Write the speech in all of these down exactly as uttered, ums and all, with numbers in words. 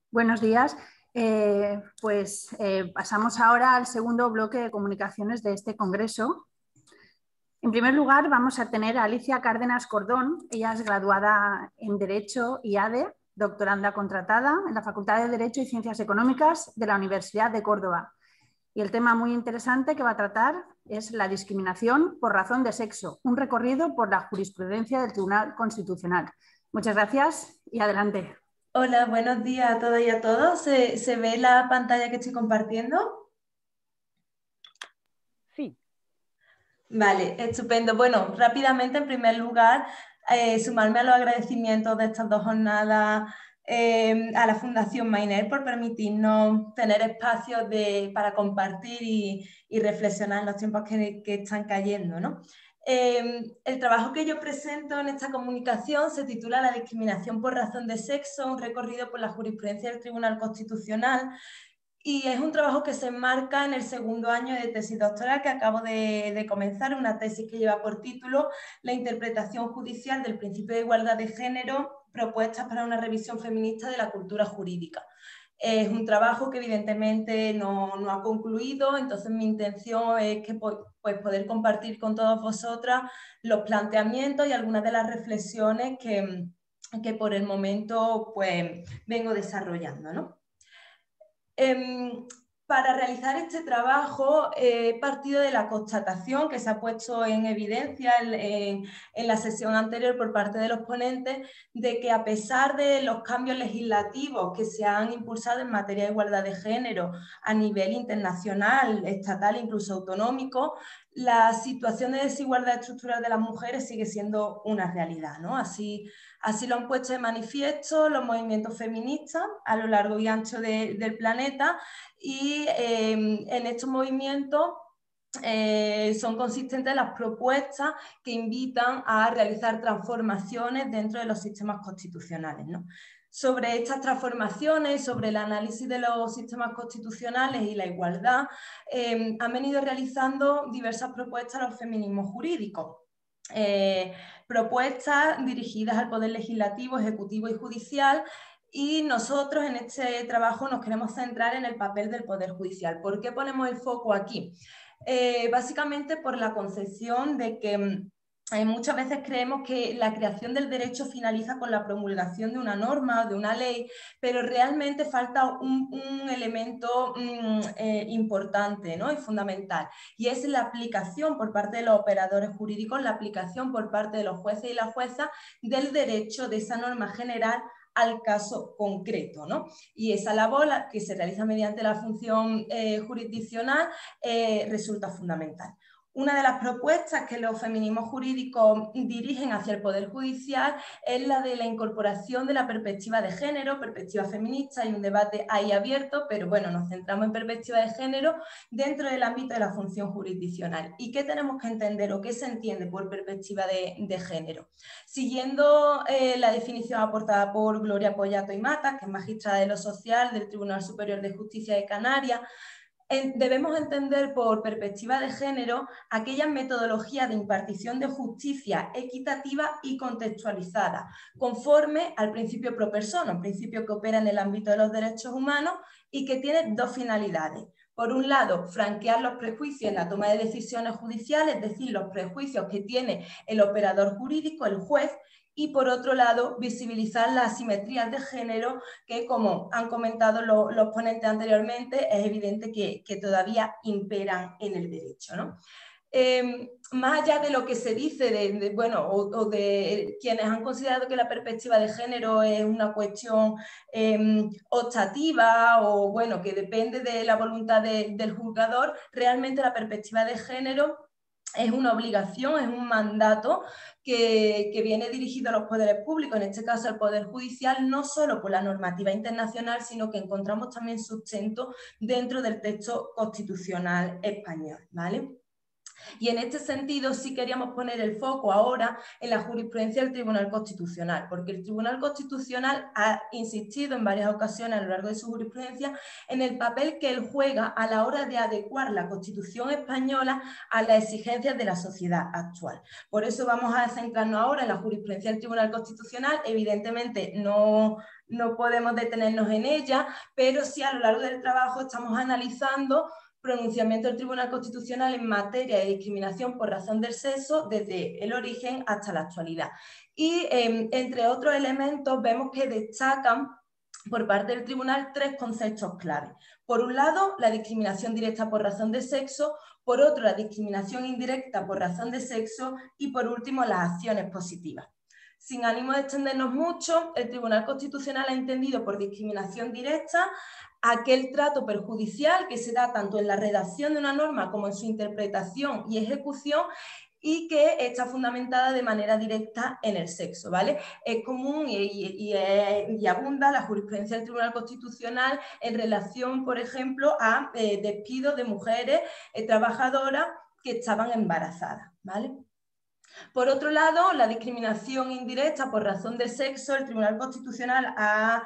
Buenos días. Eh, pues eh, pasamos ahora al segundo bloque de comunicaciones de este congreso. En primer lugar, vamos a tener a Alicia Cárdenas Cordón. Ella es graduada en Derecho y A D E, doctoranda contratada en la Facultad de Derecho y Ciencias Económicas de la Universidad de Córdoba. Y el tema muy interesante que va a tratar es la discriminación por razón de sexo, un recorrido por la jurisprudencia del Tribunal Constitucional. Muchas gracias y adelante. Hola, buenos días a todas y a todos. ¿Se, se ve la pantalla que estoy compartiendo? Sí. Vale, estupendo. Bueno, rápidamente, en primer lugar, eh, sumarme a los agradecimientos de estas dos jornadas eh, a la Fundación Mainer por permitirnos tener espacios de, para compartir y, y reflexionar en los tiempos que, que están cayendo, ¿no? Eh, el trabajo que yo presento en esta comunicación se titula La discriminación por razón de sexo, un recorrido por la jurisprudencia del Tribunal Constitucional. Y es un trabajo que se enmarca en el segundo año de tesis doctoral que acabo de, de comenzar, una tesis que lleva por título La interpretación judicial del principio de igualdad de género, propuestas para una revisión feminista de la cultura jurídica. Es un trabajo que evidentemente no, no ha concluido, entonces mi intención es que, pues, poder compartir con todas vosotras los planteamientos y algunas de las reflexiones que, que por el momento pues, vengo desarrollando, ¿no? Eh, para realizar este trabajo he eh, partido de la constatación que se ha puesto en evidencia en, en, en la sesión anterior por parte de los ponentes de que a pesar de los cambios legislativos que se han impulsado en materia de igualdad de género a nivel internacional, estatal e incluso autonómico, la situación de desigualdad estructural de las mujeres sigue siendo una realidad, ¿no? Así, así lo han puesto de manifiesto los movimientos feministas a lo largo y ancho de, del planeta y eh, en estos movimientos eh, son consistentes las propuestas que invitan a realizar transformaciones dentro de los sistemas constitucionales, ¿no? Sobre estas transformaciones, sobre el análisis de los sistemas constitucionales y la igualdad, eh, han venido realizando diversas propuestas a los feminismos jurídicos. Eh, propuestas dirigidas al Poder Legislativo, Ejecutivo y Judicial, y nosotros en este trabajo nos queremos centrar en el papel del Poder Judicial. ¿Por qué ponemos el foco aquí? Eh, básicamente por la concepción de que eh, muchas veces creemos que la creación del derecho finaliza con la promulgación de una norma o de una ley, pero realmente falta un, un elemento mm, eh, importante, ¿no? Y fundamental, y es la aplicación por parte de los operadores jurídicos, la aplicación por parte de los jueces y las juezas del derecho de esa norma general al caso concreto, ¿no? Y esa labor que se realiza mediante la función eh, jurisdiccional eh, resulta fundamental. Una de las propuestas que los feminismos jurídicos dirigen hacia el Poder Judicial es la de la incorporación de la perspectiva de género, perspectiva feminista. Hay un debate ahí abierto, pero bueno, nos centramos en perspectiva de género dentro del ámbito de la función jurisdiccional. ¿Y qué tenemos que entender o qué se entiende por perspectiva de, de género? Siguiendo eh, la definición aportada por Gloria Pollato y Matas, que es magistrada de lo social del Tribunal Superior de Justicia de Canarias, debemos entender por perspectiva de género aquellas metodologías de impartición de justicia equitativa y contextualizada, conforme al principio pro persona, un principio que opera en el ámbito de los derechos humanos y que tiene dos finalidades. Por un lado, franquear los prejuicios en la toma de decisiones judiciales, es decir, los prejuicios que tiene el operador jurídico, el juez, y por otro lado, visibilizar las asimetrías de género que, como han comentado los, los ponentes anteriormente, es evidente que, que todavía imperan en el derecho, ¿no? Eh, más allá de lo que se dice, de, de, bueno, o, o de quienes han considerado que la perspectiva de género es una cuestión eh, optativa o bueno, que depende de la voluntad de, del juzgador, realmente la perspectiva de género es una obligación, es un mandato que, que viene dirigido a los poderes públicos, en este caso al Poder Judicial, no solo por la normativa internacional, sino que encontramos también sustento dentro del texto constitucional español, ¿vale? Y en este sentido sí queríamos poner el foco ahora en la jurisprudencia del Tribunal Constitucional, porque el Tribunal Constitucional ha insistido en varias ocasiones a lo largo de su jurisprudencia en el papel que él juega a la hora de adecuar la Constitución española a las exigencias de la sociedad actual. Por eso vamos a centrarnos ahora en la jurisprudencia del Tribunal Constitucional. Evidentemente no, no podemos detenernos en ella, pero sí a lo largo del trabajo estamos analizando pronunciamiento del Tribunal Constitucional en materia de discriminación por razón del sexo desde el origen hasta la actualidad. Y eh, entre otros elementos vemos que destacan por parte del Tribunal tres conceptos clave. Por un lado, la discriminación directa por razón de sexo, por otro, la discriminación indirecta por razón de sexo y por último, las acciones positivas. Sin ánimo de extendernos mucho, el Tribunal Constitucional ha entendido por discriminación directa aquel trato perjudicial que se da tanto en la redacción de una norma como en su interpretación y ejecución y que está fundamentada de manera directa en el sexo, ¿vale? Es común y, y, y, y abunda la jurisprudencia del Tribunal Constitucional en relación, por ejemplo, a eh, despidos de mujeres eh, trabajadoras que estaban embarazadas, ¿vale? Por otro lado, la discriminación indirecta por razón de sexo, el Tribunal Constitucional ha,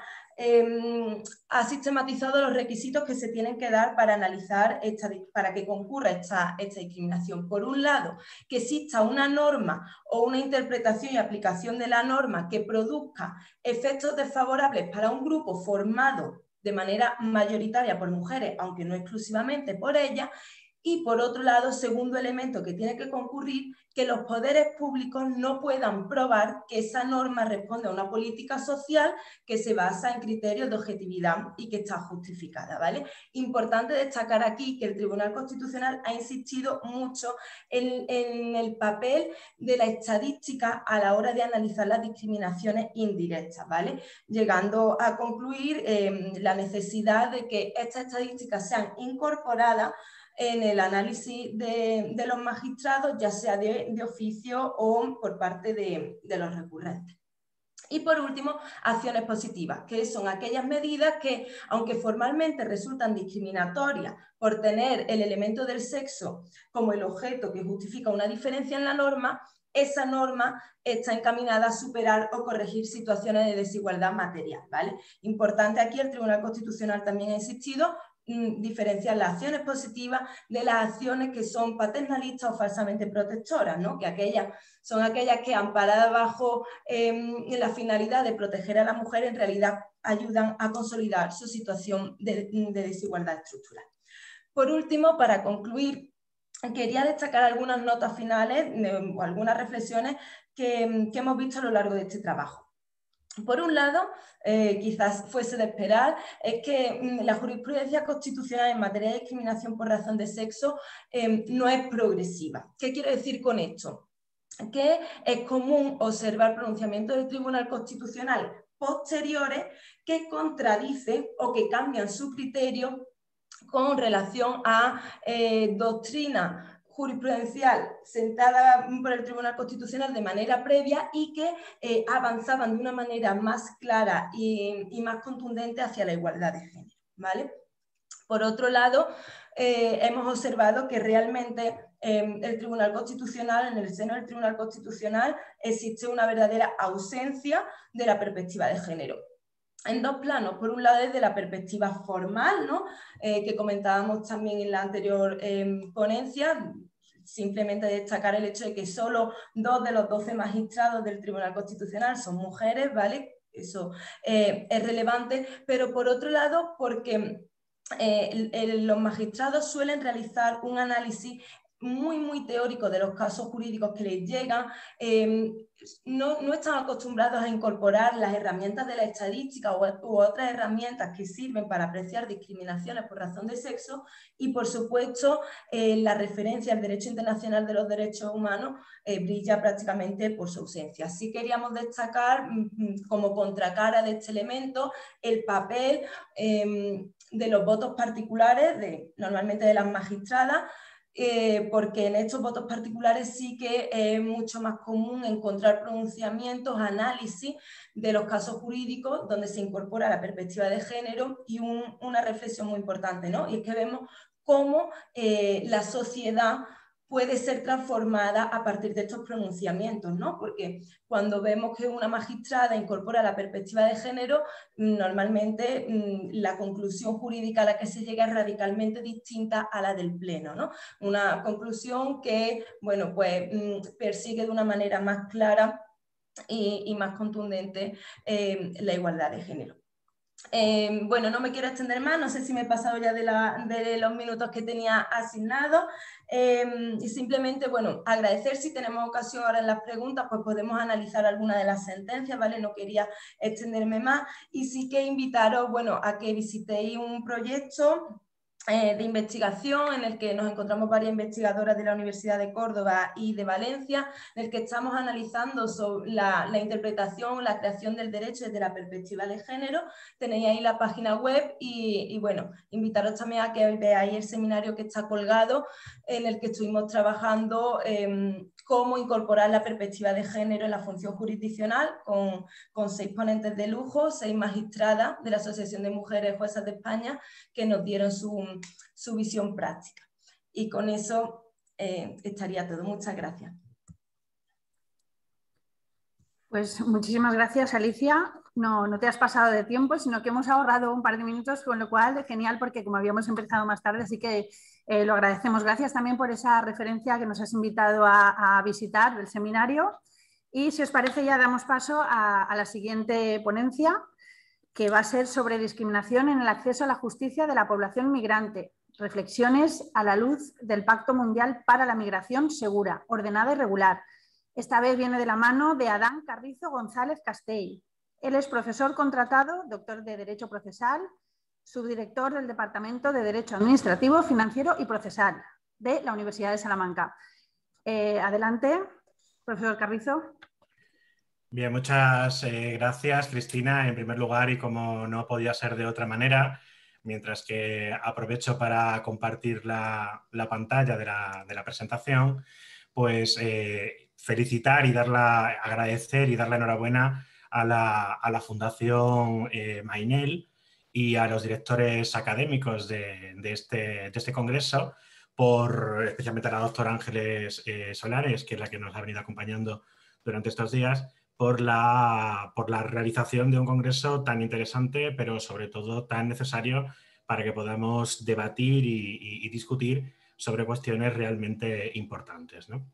eh, ha sistematizado los requisitos que se tienen que dar para analizar, esta, para que concurra esta, esta discriminación. Por un lado, que exista una norma o una interpretación y aplicación de la norma que produzca efectos desfavorables para un grupo formado de manera mayoritaria por mujeres, aunque no exclusivamente por ellas. Y por otro lado, segundo elemento que tiene que concurrir, que los poderes públicos no puedan probar que esa norma responde a una política social que se basa en criterios de objetividad y que está justificada, ¿vale? Importante destacar aquí que el Tribunal Constitucional ha insistido mucho en, en el papel de la estadística a la hora de analizar las discriminaciones indirectas, ¿vale? Llegando a concluir eh, la necesidad de que estas estadísticas sean incorporadas en el análisis de, de los magistrados, ya sea de, de oficio o por parte de, de los recurrentes. Y por último, acciones positivas, que son aquellas medidas que, aunque formalmente resultan discriminatorias por tener el elemento del sexo como el objeto que justifica una diferencia en la norma, esa norma está encaminada a superar o corregir situaciones de desigualdad material, ¿vale? Importante aquí, el Tribunal Constitucional también ha insistido diferenciar las acciones positivas de las acciones que son paternalistas o falsamente protectoras, ¿no? Que aquellas son aquellas que, amparadas bajo eh, la finalidad de proteger a la mujer, en realidad ayudan a consolidar su situación de, de desigualdad estructural. Por último, para concluir, quería destacar algunas notas finales o algunas reflexiones que, que hemos visto a lo largo de este trabajo. Por un lado, eh, quizás fuese de esperar, es que mm, la jurisprudencia constitucional en materia de discriminación por razón de sexo eh, no es progresiva. ¿Qué quiero decir con esto? Que es común observar pronunciamientos del Tribunal Constitucional posteriores que contradicen o que cambian su criterio con relación a eh, doctrina jurisprudencial sentada por el Tribunal Constitucional de manera previa y que eh, avanzaban de una manera más clara y, y más contundente hacia la igualdad de género, ¿vale? Por otro lado, eh, hemos observado que realmente eh, el Tribunal Constitucional, en el seno del Tribunal Constitucional, existe una verdadera ausencia de la perspectiva de género. En dos planos, por un lado desde la perspectiva formal, ¿no? eh, que comentábamos también en la anterior eh, ponencia, simplemente destacar el hecho de que solo dos de los doce magistrados del Tribunal Constitucional son mujeres, ¿vale? Eso eh, es relevante, pero por otro lado porque eh, el, el, los magistrados suelen realizar un análisis muy, muy teórico de los casos jurídicos que les llegan, eh, no, no están acostumbrados a incorporar las herramientas de la estadística u, u otras herramientas que sirven para apreciar discriminaciones por razón de sexo y, por supuesto, eh, la referencia al derecho internacional de los derechos humanos eh, brilla prácticamente por su ausencia. Así queríamos destacar mm, como contracara de este elemento el papel eh, de los votos particulares, de, normalmente de las magistradas, Eh, porque en estos votos particulares sí que es mucho más común encontrar pronunciamientos, análisis de los casos jurídicos donde se incorpora la perspectiva de género y un, una reflexión muy importante, ¿no? Y es que vemos cómo eh, la sociedad puede ser transformada a partir de estos pronunciamientos, ¿no? Porque cuando vemos que una magistrada incorpora la perspectiva de género, normalmente la conclusión jurídica a la que se llega es radicalmente distinta a la del Pleno, ¿no? Una conclusión que, bueno, pues persigue de una manera más clara y, y más contundente eh, la igualdad de género. Eh, bueno, no me quiero extender más, no sé si me he pasado ya de, la, de los minutos que tenía asignados. Eh, y simplemente, bueno, agradecer, si tenemos ocasión ahora en las preguntas, pues podemos analizar alguna de las sentencias, ¿vale? No quería extenderme más. Y sí que invitaros, bueno, a que visitéis un proyecto Eh, de investigación en el que nos encontramos varias investigadoras de la Universidad de Córdoba y de Valencia, en el que estamos analizando sobre la, la interpretación, la creación del derecho desde la perspectiva de género. Tenéis ahí la página web y, y bueno, invitaros también a que veáis el seminario que está colgado, en el que estuvimos trabajando eh, cómo incorporar la perspectiva de género en la función jurisdiccional, con, con seis ponentes de lujo, seis magistradas de la Asociación de Mujeres Juezas de España, que nos dieron su, su visión práctica. Y con eso eh, estaría todo. Muchas gracias. Pues muchísimas gracias, Alicia. No, no te has pasado de tiempo, sino que hemos ahorrado un par de minutos, con lo cual genial, porque como habíamos empezado más tarde, así que eh, lo agradecemos. Gracias también por esa referencia que nos has invitado a, a visitar del seminario. Y si os parece, ya damos paso a, a la siguiente ponencia, que va a ser sobre discriminación en el acceso a la justicia de la población migrante. Reflexiones a la luz del Pacto Mundial para la Migración Segura, Ordenada y Regular. Esta vez viene de la mano de Adán Carrizo González Castell. Él es profesor contratado, doctor de Derecho Procesal, subdirector del Departamento de Derecho Administrativo, Financiero y Procesal de la Universidad de Salamanca. Eh, adelante, profesor Carrizo. Bien, muchas eh, gracias, Cristina, en primer lugar, y como no podía ser de otra manera, mientras que aprovecho para compartir la, la pantalla de la, de la presentación, pues eh, felicitar y dar la, agradecer y dar la enhorabuena a la, a la Fundación eh, Mainel y a los directores académicos de, de, este, de este congreso, por, especialmente a la doctora Ángeles eh, Solares, que es la que nos ha venido acompañando durante estos días, por la, por la realización de un congreso tan interesante, pero sobre todo tan necesario para que podamos debatir y, y, y discutir sobre cuestiones realmente importantes, ¿no?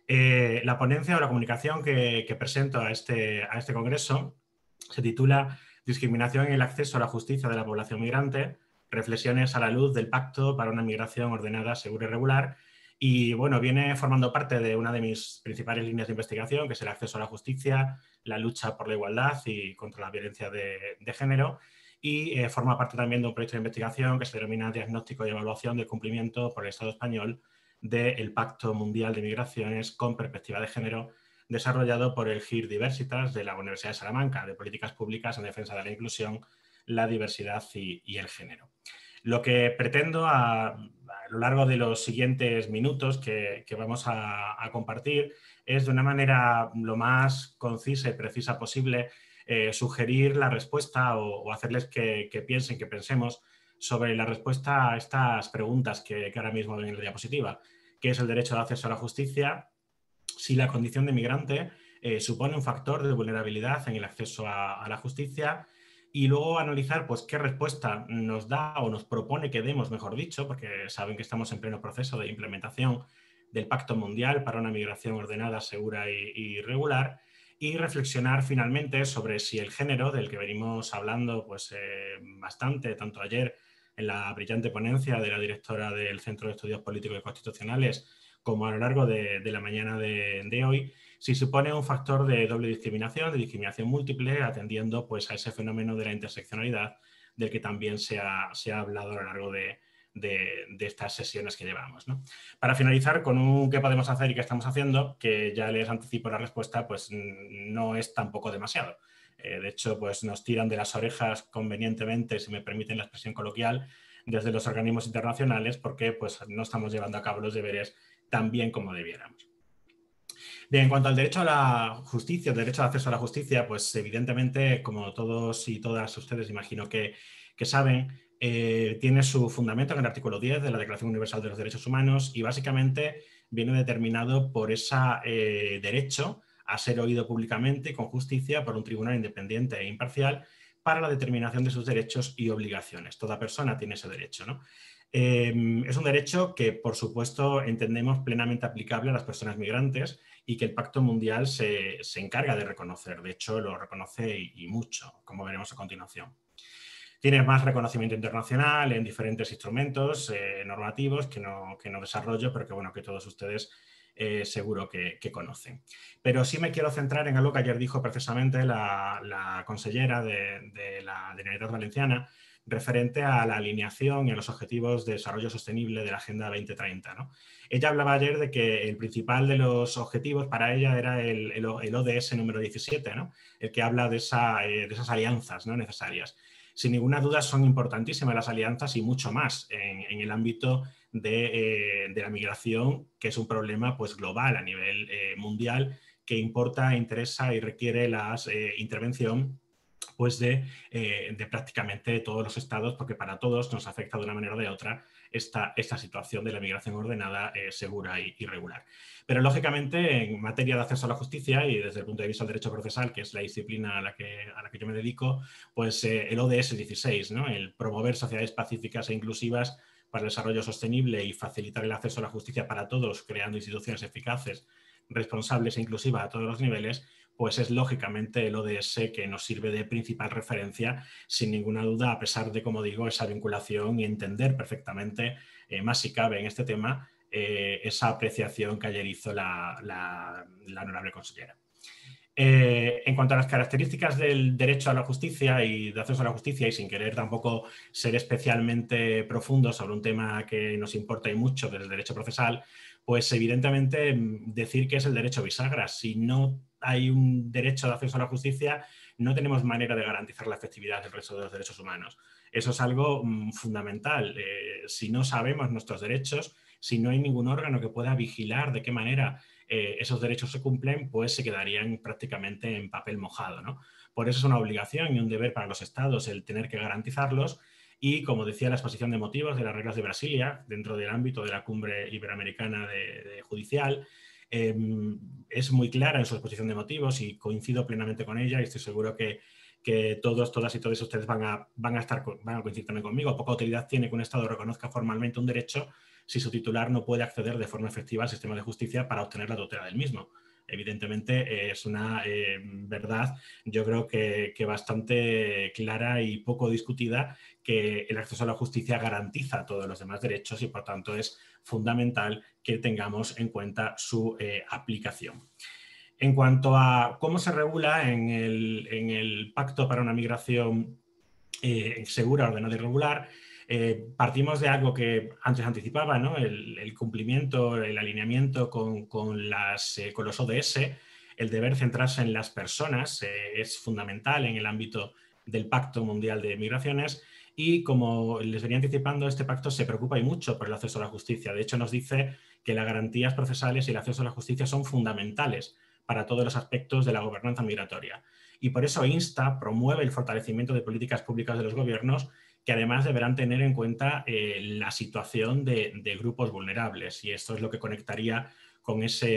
Eh, la ponencia o la comunicación que, que presento a este, a este congreso se titula Discriminación en el acceso a la justicia de la población migrante, reflexiones a la luz del Pacto para una migración ordenada, segura y regular. Y bueno, viene formando parte de una de mis principales líneas de investigación, que es el acceso a la justicia, la lucha por la igualdad y contra la violencia de, de género. Y eh, forma parte también de un proyecto de investigación que se denomina Diagnóstico y Evaluación del Cumplimiento por el Estado español del Pacto Mundial de Migraciones con Perspectiva de Género, desarrollado por el G I R Diversitas de la Universidad de Salamanca, de Políticas Públicas en Defensa de la Inclusión, la Diversidad y, y el Género. Lo que pretendo a, a lo largo de los siguientes minutos que, que vamos a, a compartir es, de una manera lo más concisa y precisa posible, eh, sugerir la respuesta o, o hacerles que, que piensen, que pensemos sobre la respuesta a estas preguntas que, que ahora mismo ven en la diapositiva. ¿Qué es el derecho de acceso a la justicia? Si la condición de migrante eh, supone un factor de vulnerabilidad en el acceso a, a la justicia. Y luego analizar pues, qué respuesta nos da o nos propone que demos, mejor dicho, porque saben que estamos en pleno proceso de implementación del Pacto Mundial para una migración ordenada, segura y, y regular, y reflexionar finalmente sobre si el género, del que venimos hablando pues, eh, bastante, tanto ayer en la brillante ponencia de la directora del Centro de Estudios Políticos y Constitucionales, como a lo largo de, de la mañana de, de hoy, si supone un factor de doble discriminación, de discriminación múltiple, atendiendo pues, a ese fenómeno de la interseccionalidad del que también se ha, se ha hablado a lo largo de, de, de estas sesiones que llevamos, ¿no? Para finalizar con un qué podemos hacer y qué estamos haciendo, que ya les anticipo la respuesta, pues no es tampoco demasiado. Eh, de hecho, pues nos tiran de las orejas convenientemente, si me permiten la expresión coloquial, desde los organismos internacionales, porque pues, no estamos llevando a cabo los deberes tan bien como debiéramos. Bien, en cuanto al derecho a la justicia, el derecho de acceso a la justicia, pues evidentemente, como todos y todas ustedes imagino que, que saben, eh, tiene su fundamento en el artículo diez de la Declaración Universal de los Derechos Humanos y básicamente viene determinado por ese eh, derecho a ser oído públicamente y con justicia por un tribunal independiente e imparcial para la determinación de sus derechos y obligaciones. Toda persona tiene ese derecho, ¿no? Eh, es un derecho que, por supuesto, entendemos plenamente aplicable a las personas migrantes y que el Pacto Mundial se, se encarga de reconocer. De hecho, lo reconoce y, y mucho, como veremos a continuación. Tiene más reconocimiento internacional en diferentes instrumentos eh, normativos que no, que no desarrollo, pero que, bueno, que todos ustedes eh, seguro que, que conocen. Pero sí me quiero centrar en algo que ayer dijo precisamente la, la consellera de, de la Generalitat Valenciana referente a la alineación y a los objetivos de desarrollo sostenible de la Agenda veinte treinta, ¿no? Ella hablaba ayer de que el principal de los objetivos para ella era el, el, el O D S número diecisiete, ¿no? El que habla de, esa, eh, de esas alianzas, ¿no?, necesarias. Sin ninguna duda son importantísimas las alianzas y mucho más en, en el ámbito de, eh, de la migración, que es un problema pues, global a nivel eh, mundial que importa, interesa y requiere la eh, intervención pues, de, eh, de prácticamente todos los estados, porque para todos nos afecta de una manera o de otra esta, esta situación de la migración ordenada, eh, segura y, y regular. Pero, lógicamente, en materia de acceso a la justicia y desde el punto de vista del derecho procesal, que es la disciplina a la que, a la que yo me dedico, pues eh, el O D S dieciséis, ¿no?, el promover sociedades pacíficas e inclusivas para el desarrollo sostenible y facilitar el acceso a la justicia para todos, creando instituciones eficaces, responsables e inclusivas a todos los niveles, pues es lógicamente el O D S que nos sirve de principal referencia, sin ninguna duda, a pesar de, como digo, esa vinculación y entender perfectamente, eh, más si cabe en este tema, eh, esa apreciación que ayer hizo la, la, la honorable consellera. Eh, en cuanto a las características del derecho a la justicia y de acceso a la justicia, y sin querer tampoco ser especialmente profundo sobre un tema que nos importa y mucho desde el derecho procesal, pues evidentemente decir que es el derecho bisagra. Si no hay un derecho de acceso a la justicia, no tenemos manera de garantizar la efectividad del resto de los derechos humanos. Eso es algo mmm, fundamental. Eh, si no sabemos nuestros derechos, si no hay ningún órgano que pueda vigilar de qué manera eh, esos derechos se cumplen, pues se quedarían prácticamente en papel mojado, ¿no? Por eso es una obligación y un deber para los estados el tener que garantizarlos y, como decía la exposición de motivos de las reglas de Brasilia, dentro del ámbito de la Cumbre Iberoamericana de, de Judicial, eh, es muy clara en su exposición de motivos y coincido plenamente con ella y estoy seguro que que todos, todas y todos ustedes van a, van a, estar, van a coincidir también conmigo. Poca utilidad tiene que un Estado reconozca formalmente un derecho si su titular no puede acceder de forma efectiva al sistema de justicia para obtener la tutela del mismo. Evidentemente eh, es una eh, verdad, yo creo que, que bastante clara y poco discutida, que el acceso a la justicia garantiza todos los demás derechos y por tanto es fundamental que tengamos en cuenta su eh, aplicación. En cuanto a cómo se regula en el, en el Pacto para una Migración eh, segura, ordenada y regular, eh, partimos de algo que antes anticipaba, ¿no? el, el cumplimiento, el alineamiento con, con, las, eh, con los O D S, el deber centrarse en las personas eh, es fundamental en el ámbito del Pacto Mundial de Migraciones y, como les venía anticipando, este pacto se preocupa y mucho por el acceso a la justicia. De hecho, nos dice que las garantías procesales y el acceso a la justicia son fundamentales para todos los aspectos de la gobernanza migratoria. Y por eso insta, promueve el fortalecimiento de políticas públicas de los gobiernos que además deberán tener en cuenta eh, la situación de, de grupos vulnerables. Y esto es lo que conectaría con, ese,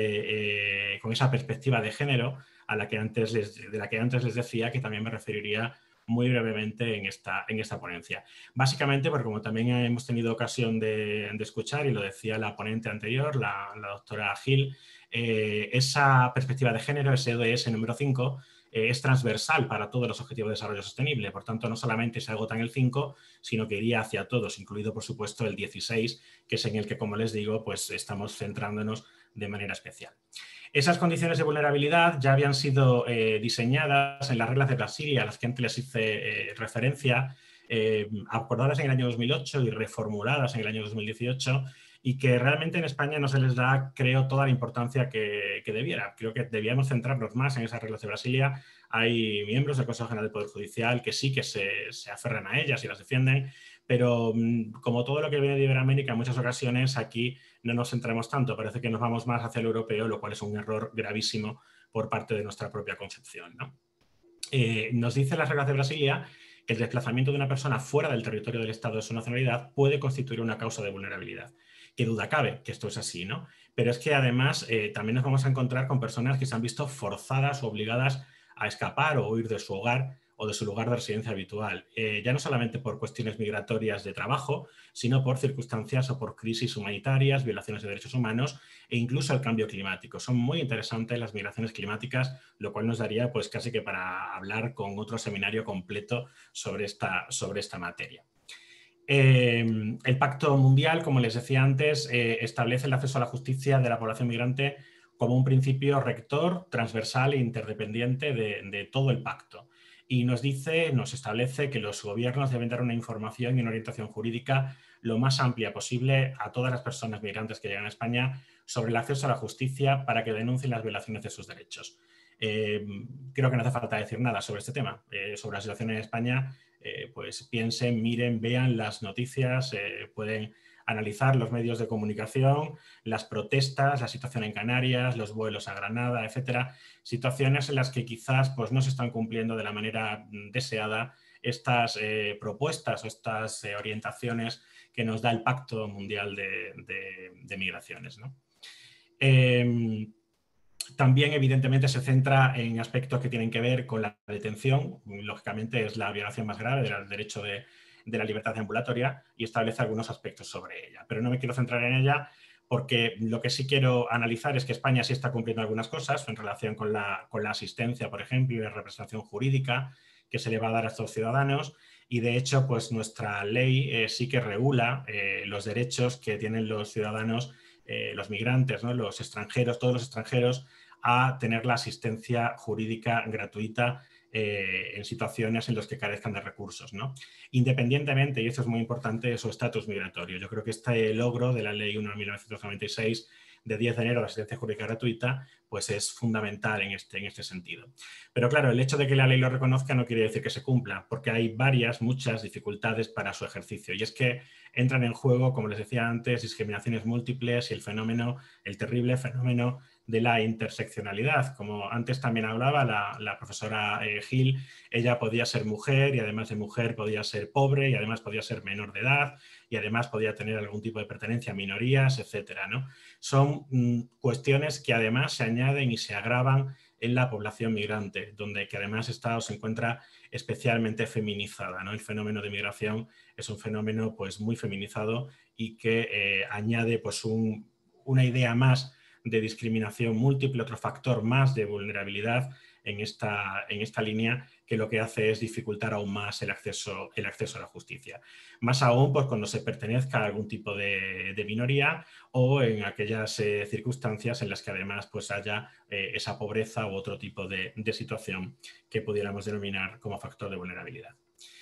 eh, con esa perspectiva de género a la que antes les, de la que antes les decía, que también me referiría muy brevemente en esta, en esta ponencia. Básicamente, porque como también hemos tenido ocasión de, de escuchar, y lo decía la ponente anterior, la, la doctora Gil, eh, esa perspectiva de género, ese O D S número cinco, eh, es transversal para todos los objetivos de desarrollo sostenible. Por tanto, no solamente se agota en el cinco, sino que iría hacia todos, incluido, por supuesto, el dieciséis, que es en el que, como les digo, pues estamos centrándonos de manera especial. Esas condiciones de vulnerabilidad ya habían sido eh, diseñadas en las reglas de Brasilia, a las que antes les hice eh, referencia, eh, acordadas en el año dos mil ocho y reformuladas en el año dos mil dieciocho, y que realmente en España no se les da, creo, toda la importancia que, que debiera. Creo que debíamos centrarnos más en esas reglas de Brasilia. Hay miembros del Consejo General del Poder Judicial que sí que se, se aferran a ellas y las defienden, pero como todo lo que viene de Iberoamérica, en muchas ocasiones aquí no nos centramos tanto. Parece que nos vamos más hacia el europeo, lo cual es un error gravísimo por parte de nuestra propia concepción, ¿no? Eh, nos dice las reglas de Brasilia que el desplazamiento de una persona fuera del territorio del Estado de su nacionalidad puede constituir una causa de vulnerabilidad. Qué duda cabe que esto es así, ¿no? Pero es que además eh, también nos vamos a encontrar con personas que se han visto forzadas o obligadas a escapar o huir de su hogar o de su lugar de residencia habitual, eh, ya no solamente por cuestiones migratorias de trabajo, sino por circunstancias o por crisis humanitarias, violaciones de derechos humanos e incluso el cambio climático. Son muy interesantes las migraciones climáticas, lo cual nos daría pues casi que para hablar con otro seminario completo sobre esta, sobre esta materia. Eh, el Pacto Mundial, como les decía antes, eh, establece el acceso a la justicia de la población migrante como un principio rector, transversal e interdependiente de, de todo el pacto. Y nos dice, nos establece que los gobiernos deben dar una información y una orientación jurídica lo más amplia posible a todas las personas migrantes que llegan a España sobre el acceso a la justicia para que denuncien las violaciones de sus derechos. Eh, creo que no hace falta decir nada sobre este tema, eh, sobre la situación en España. Eh, pues piensen, miren, vean las noticias, eh, pueden analizar los medios de comunicación, las protestas, la situación en Canarias, los vuelos a Granada, etcétera. Situaciones en las que quizás pues, no se están cumpliendo de la manera deseada estas eh, propuestas o estas eh, orientaciones que nos da el Pacto Mundial de, de, de Migraciones, ¿no? Eh, También, evidentemente, se centra en aspectos que tienen que ver con la detención. Lógicamente, es la violación más grave del derecho de, de la libertad ambulatoria y establece algunos aspectos sobre ella. Pero no me quiero centrar en ella porque lo que sí quiero analizar es que España sí está cumpliendo algunas cosas en relación con la, con la asistencia, por ejemplo, y la representación jurídica que se le va a dar a estos ciudadanos. Y, de hecho, pues nuestra ley eh, sí que regula eh, los derechos que tienen los ciudadanos, eh, los migrantes, ¿no? Los extranjeros, todos los extranjeros, a tener la asistencia jurídica gratuita eh, en situaciones en las que carezcan de recursos, ¿no? Independientemente, y eso es muy importante, de su estatus migratorio. Yo creo que este logro de la Ley uno de mil novecientos noventa y seis de diez de enero de la asistencia jurídica gratuita, pues es fundamental en este, en este sentido. Pero claro, el hecho de que la ley lo reconozca no quiere decir que se cumpla, porque hay varias, muchas dificultades para su ejercicio. Y es que entran en juego, como les decía antes, discriminaciones múltiples y el fenómeno, el terrible fenómeno de la interseccionalidad. Como antes también hablaba la, la profesora eh, Gil, ella podía ser mujer y además de mujer podía ser pobre y además podía ser menor de edad y además podía tener algún tipo de pertenencia a minorías, etcétera, ¿no? Son mm, cuestiones que además se añaden y se agravan en la población migrante, donde que además está, se encuentra especialmente feminizada, ¿no? El fenómeno de migración es un fenómeno pues, muy feminizado y que eh, añade pues, un, una idea más de discriminación múltiple, otro factor más de vulnerabilidad en esta, en esta línea, que lo que hace es dificultar aún más el acceso, el acceso a la justicia. Más aún pues, cuando se pertenezca a algún tipo de, de minoría o en aquellas eh, circunstancias en las que además pues, haya eh, esa pobreza u otro tipo de, de situación que pudiéramos denominar como factor de vulnerabilidad.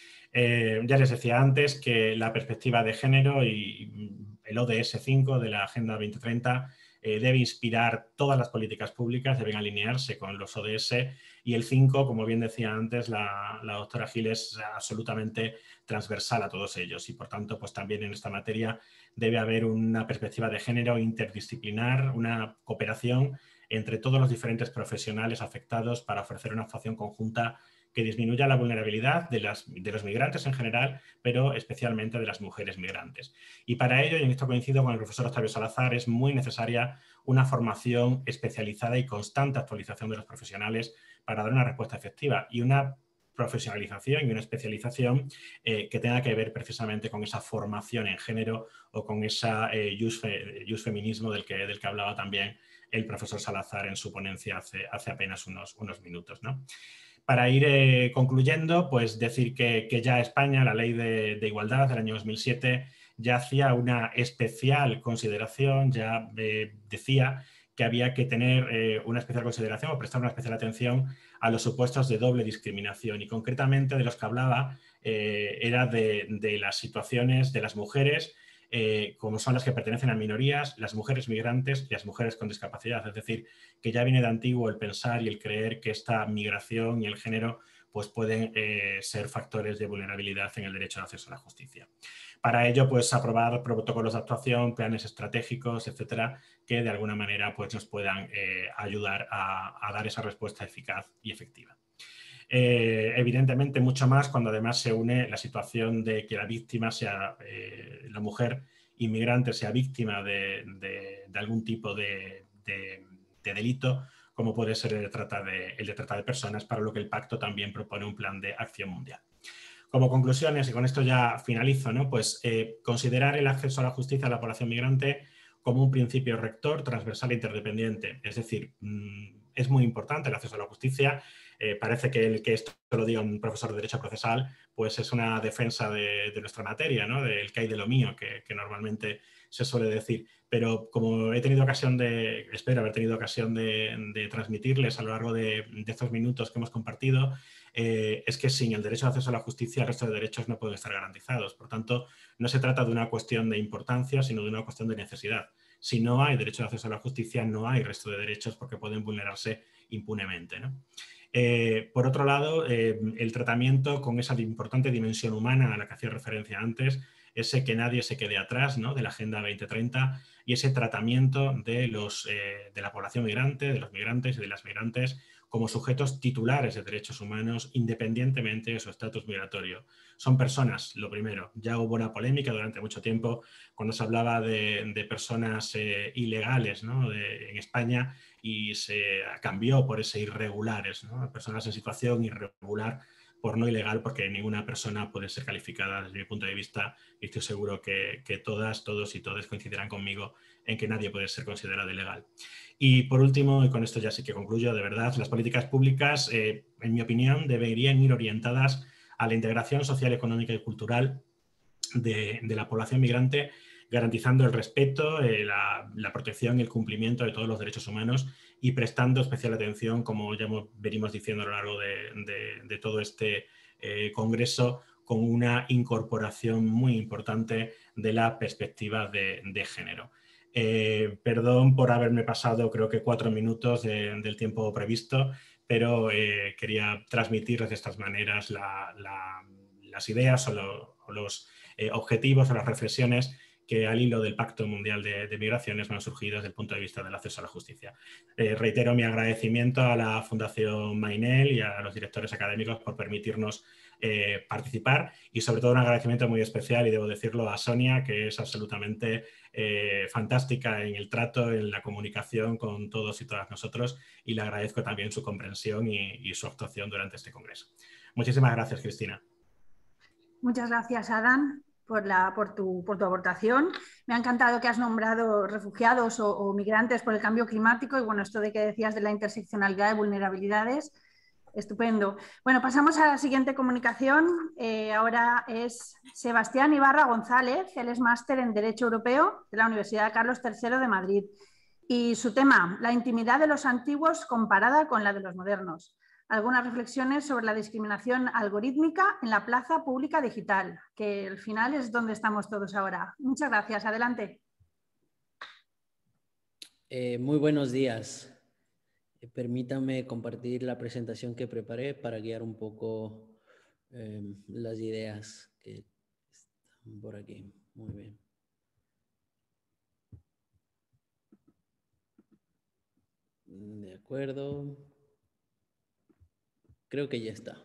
Eh, ya les decía antes que la perspectiva de género y el O D S cinco de la Agenda veinte treinta eh, debe inspirar todas las políticas públicas, deben alinearse con los O D S, y el cinco, como bien decía antes la, la doctora Gil, es absolutamente transversal a todos ellos y por tanto pues también en esta materia debe haber una perspectiva de género interdisciplinar, una cooperación entre todos los diferentes profesionales afectados para ofrecer una actuación conjunta que disminuya la vulnerabilidad de, las, de los migrantes en general, pero especialmente de las mujeres migrantes. Y para ello, y en esto coincido con el profesor Octavio Salazar, es muy necesaria una formación especializada y constante actualización de los profesionales para dar una respuesta efectiva y una profesionalización y una especialización eh, que tenga que ver precisamente con esa formación en género o con ese eh, just feminismo del que, del que hablaba también el profesor Salazar en su ponencia hace, hace apenas unos, unos minutos, ¿no? Para ir eh, concluyendo, pues decir que, que ya España, la Ley de, de Igualdad del año dos mil siete, ya hacía una especial consideración, ya eh, decía que había que tener eh, una especial consideración o prestar una especial atención a los supuestos de doble discriminación y concretamente de los que hablaba eh, era de, de las situaciones de las mujeres Eh, como son las que pertenecen a minorías, las mujeres migrantes y las mujeres con discapacidad. Es decir, que ya viene de antiguo el pensar y el creer que esta migración y el género pues pueden eh, ser factores de vulnerabilidad en el derecho al acceso a la justicia. Para ello, pues aprobar protocolos de actuación, planes estratégicos, etcétera, que de alguna manera pues, nos puedan eh, ayudar a, a dar esa respuesta eficaz y efectiva. Eh, evidentemente mucho más cuando además se une la situación de que la víctima sea eh, la mujer inmigrante, sea víctima de, de, de algún tipo de, de, de delito, como puede ser el de trata de, el de trata de personas, para lo que el pacto también propone un plan de acción mundial. Como conclusiones, y con esto ya finalizo, ¿no? Pues eh, considerar el acceso a la justicia a la población migrante como un principio rector, transversal e interdependiente. Es decir, mmm, es muy importante el acceso a la justicia. Eh, parece que el que esto lo diga un profesor de Derecho Procesal, pues es una defensa de, de nuestra materia, ¿no? Del que hay de lo mío, que, que normalmente se suele decir. Pero como he tenido ocasión de, espero haber tenido ocasión de, de transmitirles a lo largo de, de estos minutos que hemos compartido, eh, es que sin el derecho de acceso a la justicia el resto de derechos no pueden estar garantizados. Por tanto, no se trata de una cuestión de importancia, sino de una cuestión de necesidad. Si no hay derecho de acceso a la justicia, no hay resto de derechos porque pueden vulnerarse impunemente, ¿no? Eh, por otro lado, eh, el tratamiento con esa importante dimensión humana a la que hacía referencia antes, ese que nadie se quede atrás, ¿no? De la Agenda veinte treinta, y ese tratamiento de, los, eh, de la población migrante, de los migrantes y de las migrantes como sujetos titulares de derechos humanos independientemente de su estatus migratorio. Son personas, lo primero. Ya hubo una polémica durante mucho tiempo cuando se hablaba de, de personas eh, ilegales, ¿no? de, en España, y se cambió por ese irregulares, ¿no? Personas en situación irregular por no ilegal, porque ninguna persona puede ser calificada desde mi punto de vista, y estoy seguro que, que todas, todos y todas coincidirán conmigo en que nadie puede ser considerado ilegal. Y por último, y con esto ya sí que concluyo, de verdad, las políticas públicas, eh, en mi opinión, deberían ir orientadas a la integración social, económica y cultural de, de la población migrante, garantizando el respeto, eh, la, la protección y el cumplimiento de todos los derechos humanos y prestando especial atención, como ya venimos diciendo a lo largo de, de, de todo este eh, congreso, con una incorporación muy importante de la perspectiva de, de género. Eh, perdón por haberme pasado creo que cuatro minutos de, del tiempo previsto, pero eh, quería transmitirles de estas maneras la, la, las ideas o, lo, o los eh, objetivos o las reflexiones que al hilo del Pacto Mundial de, de Migraciones me han surgido desde el punto de vista del acceso a la justicia. Eh, reitero mi agradecimiento a la Fundación Mainel y a los directores académicos por permitirnos eh, participar, y sobre todo un agradecimiento muy especial, y debo decirlo, a Sonia, que es absolutamente eh, fantástica en el trato, en la comunicación con todos y todas nosotros, y le agradezco también su comprensión y, y su actuación durante este congreso. Muchísimas gracias, Cristina. Muchas gracias, Adán, por, la, por, tu, por tu aportación. Me ha encantado que has nombrado refugiados o, o migrantes por el cambio climático, y bueno, esto de que decías de la interseccionalidad de vulnerabilidades, estupendo. Bueno, pasamos a la siguiente comunicación. Eh, ahora es Sebastián Ibarra González, él es máster en Derecho Europeo de la Universidad Carlos tercero de Madrid. Y su tema, la intimidad de los antiguos comparada con la de los modernos. Algunas reflexiones sobre la discriminación algorítmica en la plaza pública digital, que al final es donde estamos todos ahora. Muchas gracias. Adelante. Eh, muy buenos días. Eh, permítanme compartir la presentación que preparé para guiar un poco eh, las ideas que están por aquí. Muy bien. De acuerdo. Creo que ya está.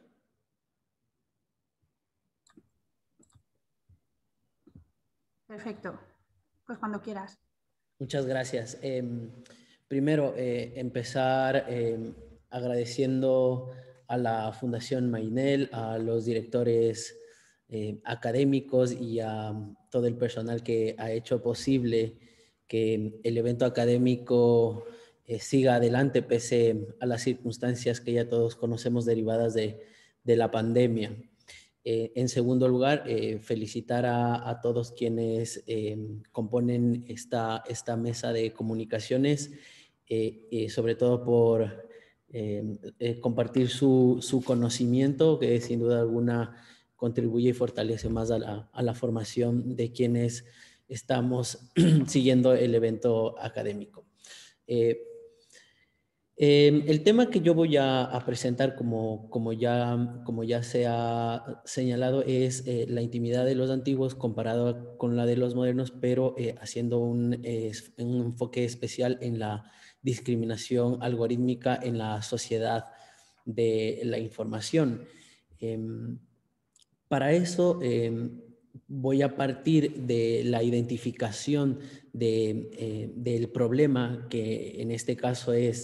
Perfecto. Pues cuando quieras. Muchas gracias. Eh, primero, eh, empezar eh, agradeciendo a la Fundación Mainel, a los directores eh, académicos y a todo el personal que ha hecho posible que el evento académico eh, siga adelante pese a las circunstancias que ya todos conocemos derivadas de, de la pandemia. Eh, en segundo lugar, eh, felicitar a, a todos quienes eh, componen esta, esta mesa de comunicaciones, eh, eh, sobre todo por eh, eh, compartir su, su conocimiento, que sin duda alguna contribuye y fortalece más a la, a la formación de quienes estamos siguiendo el evento académico. Eh, Eh, el tema que yo voy a, a presentar, como, como, ya, como ya se ha señalado, es eh, la intimidad de los antiguos comparado con la de los modernos, pero eh, haciendo un, eh, un enfoque especial en la discriminación algorítmica en la sociedad de la información. Eh, para eso eh, voy a partir de la identificación de, eh, del problema, que en este caso es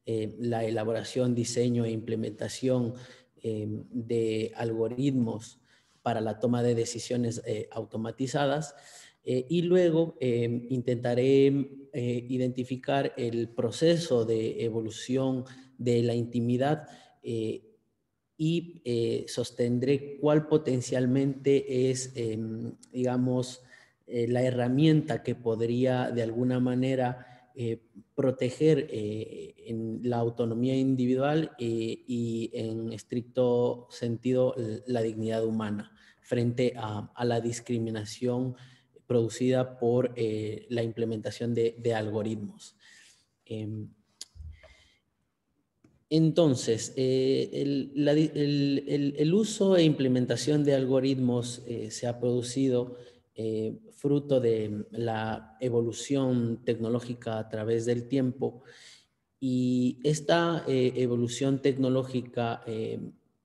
eh, la elaboración, diseño e implementación eh, de algoritmos para la toma de decisiones eh, automatizadas. Eh, y luego eh, intentaré eh, identificar el proceso de evolución de la intimidad eh, y eh, sostendré cuál potencialmente es, eh, digamos, eh, la herramienta que podría de alguna manera eh, proteger eh, en la autonomía individual eh, y en estricto sentido la dignidad humana frente a, a la discriminación producida por eh, la implementación de, de algoritmos. Eh, Entonces, eh, el, la, el, el, el uso e implementación de algoritmos eh, se ha producido eh, fruto de la evolución tecnológica a través del tiempo, y esta eh, evolución tecnológica eh,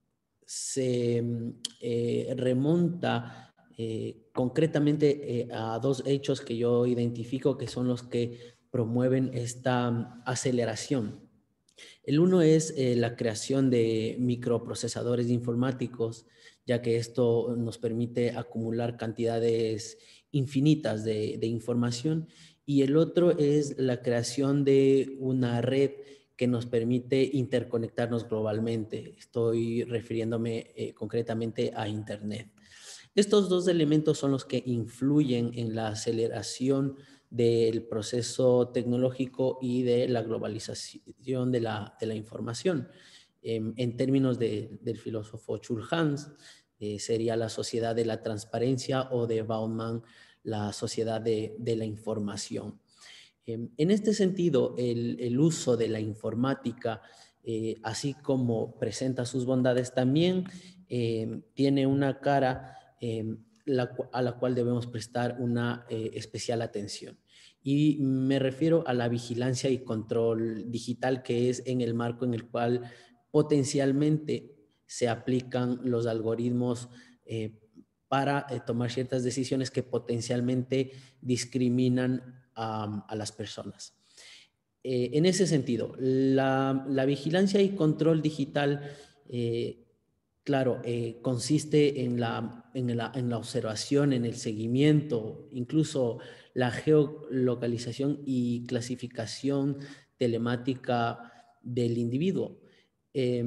se eh, remonta eh, concretamente eh, a dos hechos que yo identifico que son los que promueven esta aceleración. El uno es eh, la creación de microprocesadores informáticos, ya que esto nos permite acumular cantidades infinitas de, de información, y el otro es la creación de una red que nos permite interconectarnos globalmente. Estoy refiriéndome eh, concretamente a Internet. Estos dos elementos son los que influyen en la aceleración del proceso tecnológico y de la globalización de la, de la información. Eh, en términos de, del filósofo Chulhan, eh, sería la sociedad de la transparencia, o de Bauman, la sociedad de, de la información. Eh, en este sentido, el, el uso de la informática, eh, así como presenta sus bondades, también eh, tiene una cara eh, la, a la cual debemos prestar una eh, especial atención. Y me refiero a la vigilancia y control digital, que es en el marco en el cual potencialmente se aplican los algoritmos eh, para eh, tomar ciertas decisiones que potencialmente discriminan a, a las personas. Eh, en ese sentido, la, la vigilancia y control digital, eh, claro, eh, consiste en la, en, la, en la observación, en el seguimiento, incluso la geolocalización y clasificación telemática del individuo. Eh,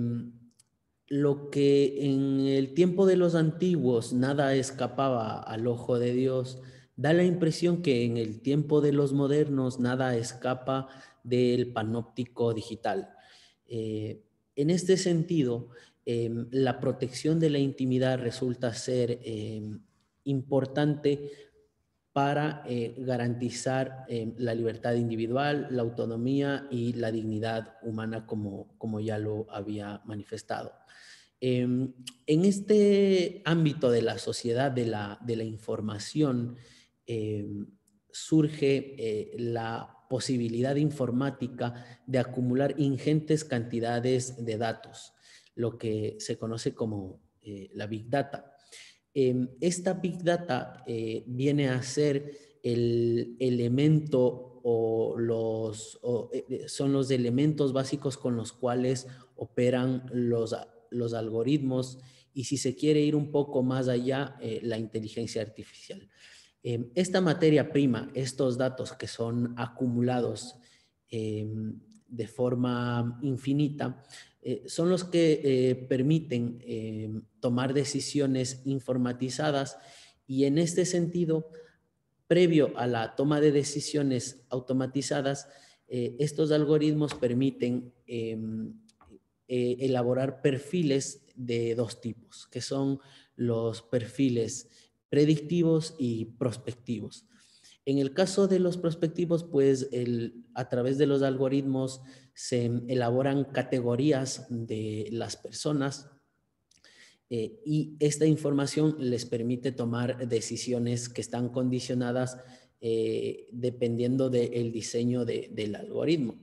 lo que en el tiempo de los antiguos nada escapaba al ojo de Dios, da la impresión que en el tiempo de los modernos nada escapa del panóptico digital. Eh, en este sentido, eh, la protección de la intimidad resulta ser eh, importante para eh, garantizar eh, la libertad individual, la autonomía y la dignidad humana, como, como ya lo había manifestado. Eh, en este ámbito de la sociedad de la, de la información, eh, surge eh, la posibilidad informática de acumular ingentes cantidades de datos, lo que se conoce como eh, la Big Data. Eh, esta Big Data eh, viene a ser el elemento o los, o, eh, son los elementos básicos con los cuales operan los, los algoritmos, y si se quiere ir un poco más allá, eh, la inteligencia artificial. Eh, esta materia prima, estos datos que son acumulados eh, de forma infinita, eh, son los que eh, permiten eh, tomar decisiones informatizadas, y en este sentido, previo a la toma de decisiones automatizadas, eh, estos algoritmos permiten eh, eh, elaborar perfiles de dos tipos, que son los perfiles predictivos y prospectivos. En el caso de los prospectivos, pues el, a través de los algoritmos se elaboran categorías de las personas eh, y esta información les permite tomar decisiones que están condicionadas eh, dependiendo del diseño de, del algoritmo.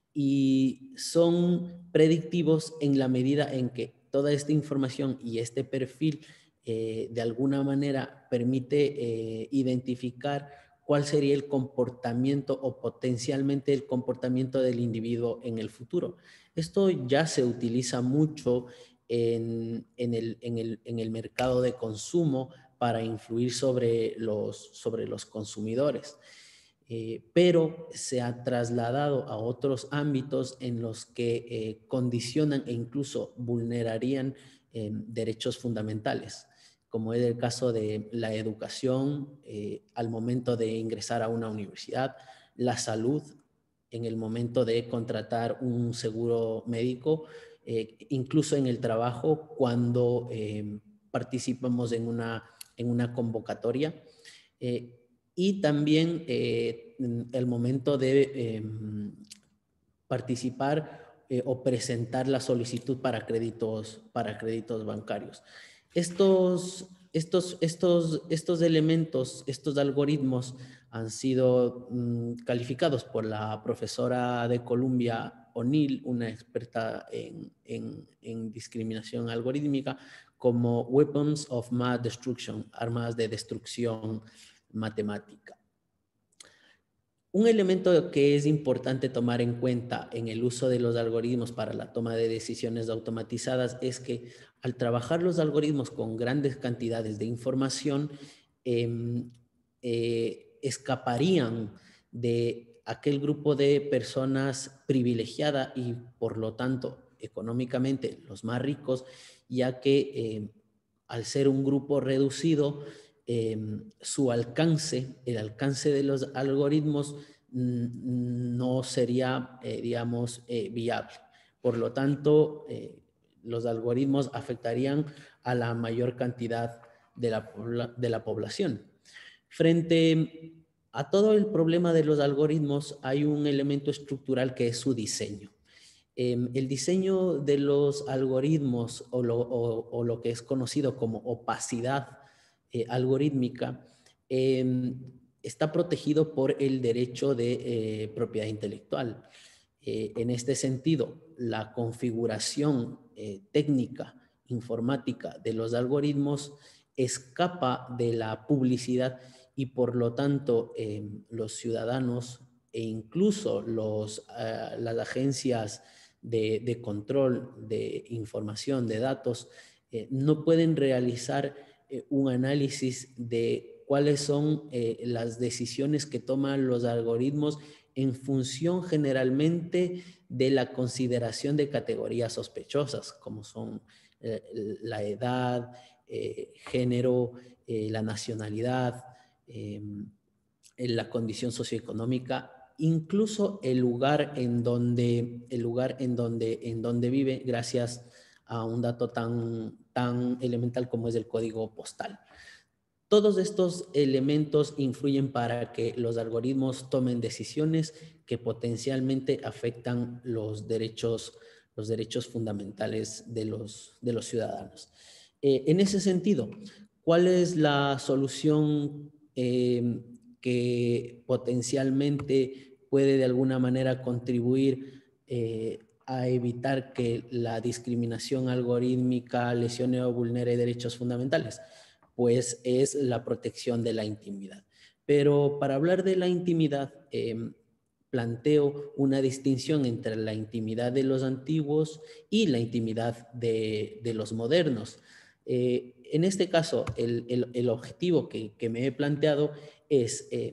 Y son predictivos en la medida en que toda esta información y este perfil eh, de alguna manera permite eh, identificar cuál sería el comportamiento o potencialmente el comportamiento del individuo en el futuro. Esto ya se utiliza mucho en, en, el, en, el, en el mercado de consumo para influir sobre los, sobre los consumidores. Eh, pero se ha trasladado a otros ámbitos en los que eh, condicionan e incluso vulnerarían eh, derechos fundamentales, como es el caso de la educación eh, al momento de ingresar a una universidad, la salud en el momento de contratar un seguro médico, eh, incluso en el trabajo cuando eh, participamos en una, en una convocatoria. Eh, y también eh, el momento de eh, participar eh, o presentar la solicitud para créditos, para créditos bancarios. Estos, estos, estos, estos elementos, estos algoritmos han sido mmm, calificados por la profesora de Columbia, O'Neill, una experta en, en, en discriminación algorítmica, como Weapons of Mass Destruction, armas de destrucción matemática. Un elemento que es importante tomar en cuenta en el uso de los algoritmos para la toma de decisiones automatizadas es que al trabajar los algoritmos con grandes cantidades de información, eh, eh, escaparían de aquel grupo de personas privilegiada y por lo tanto económicamente los más ricos, ya que eh, al ser un grupo reducido, Eh, su alcance, el alcance de los algoritmos no sería, eh, digamos, eh, viable. Por lo tanto, eh, los algoritmos afectarían a la mayor cantidad de la, de la población. Frente a todo el problema de los algoritmos, hay un elemento estructural que es su diseño. Eh, el diseño de los algoritmos o lo, o, o lo que es conocido como opacidad Eh, algorítmica, eh, está protegido por el derecho de eh, propiedad intelectual. Eh, en este sentido, la configuración eh, técnica, informática de los algoritmos escapa de la publicidad y por lo tanto eh, los ciudadanos e incluso los, uh, las agencias de, de control de información, de datos, eh, no pueden realizar un análisis de cuáles son eh, las decisiones que toman los algoritmos en función generalmente de la consideración de categorías sospechosas, como son eh, la edad, eh, género, eh, la nacionalidad, eh, la condición socioeconómica, incluso el lugar en donde, el lugar en donde, en donde vive, gracias a un dato tan, tan elemental como es el código postal. Todos estos elementos influyen para que los algoritmos tomen decisiones que potencialmente afectan los derechos, los derechos fundamentales de los, de los ciudadanos. Eh, en ese sentido, ¿cuál es la solución eh, que potencialmente puede de alguna manera contribuir eh, a evitar que la discriminación algorítmica lesione o vulnere derechos fundamentales? Pues es la protección de la intimidad. Pero para hablar de la intimidad, eh, planteo una distinción entre la intimidad de los antiguos y la intimidad de, de los modernos. Eh, en este caso, el, el, el objetivo que, que me he planteado es eh,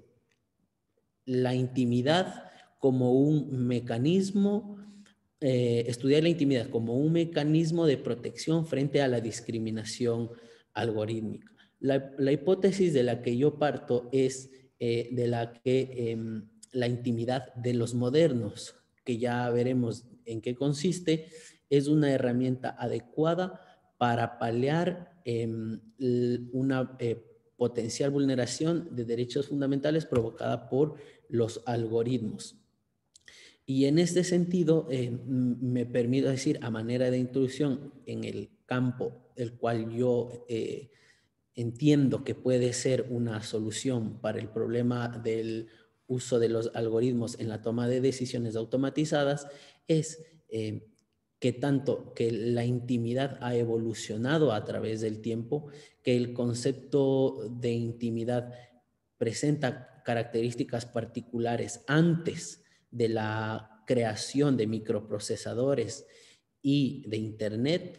la intimidad como un mecanismo Eh, estudiar la intimidad como un mecanismo de protección frente a la discriminación algorítmica. La, la hipótesis de la que yo parto es eh, de la que eh, la intimidad de los modernos, que ya veremos en qué consiste, es una herramienta adecuada para paliar eh, una eh, potencial vulneración de derechos fundamentales provocada por los algoritmos. Y en este sentido, eh, me permito decir, a manera de introducción, en el campo el cual yo eh, entiendo que puede ser una solución para el problema del uso de los algoritmos en la toma de decisiones automatizadas, es eh, que tanto que la intimidad ha evolucionado a través del tiempo, que el concepto de intimidad presenta características particulares antes de la creación de microprocesadores y de Internet,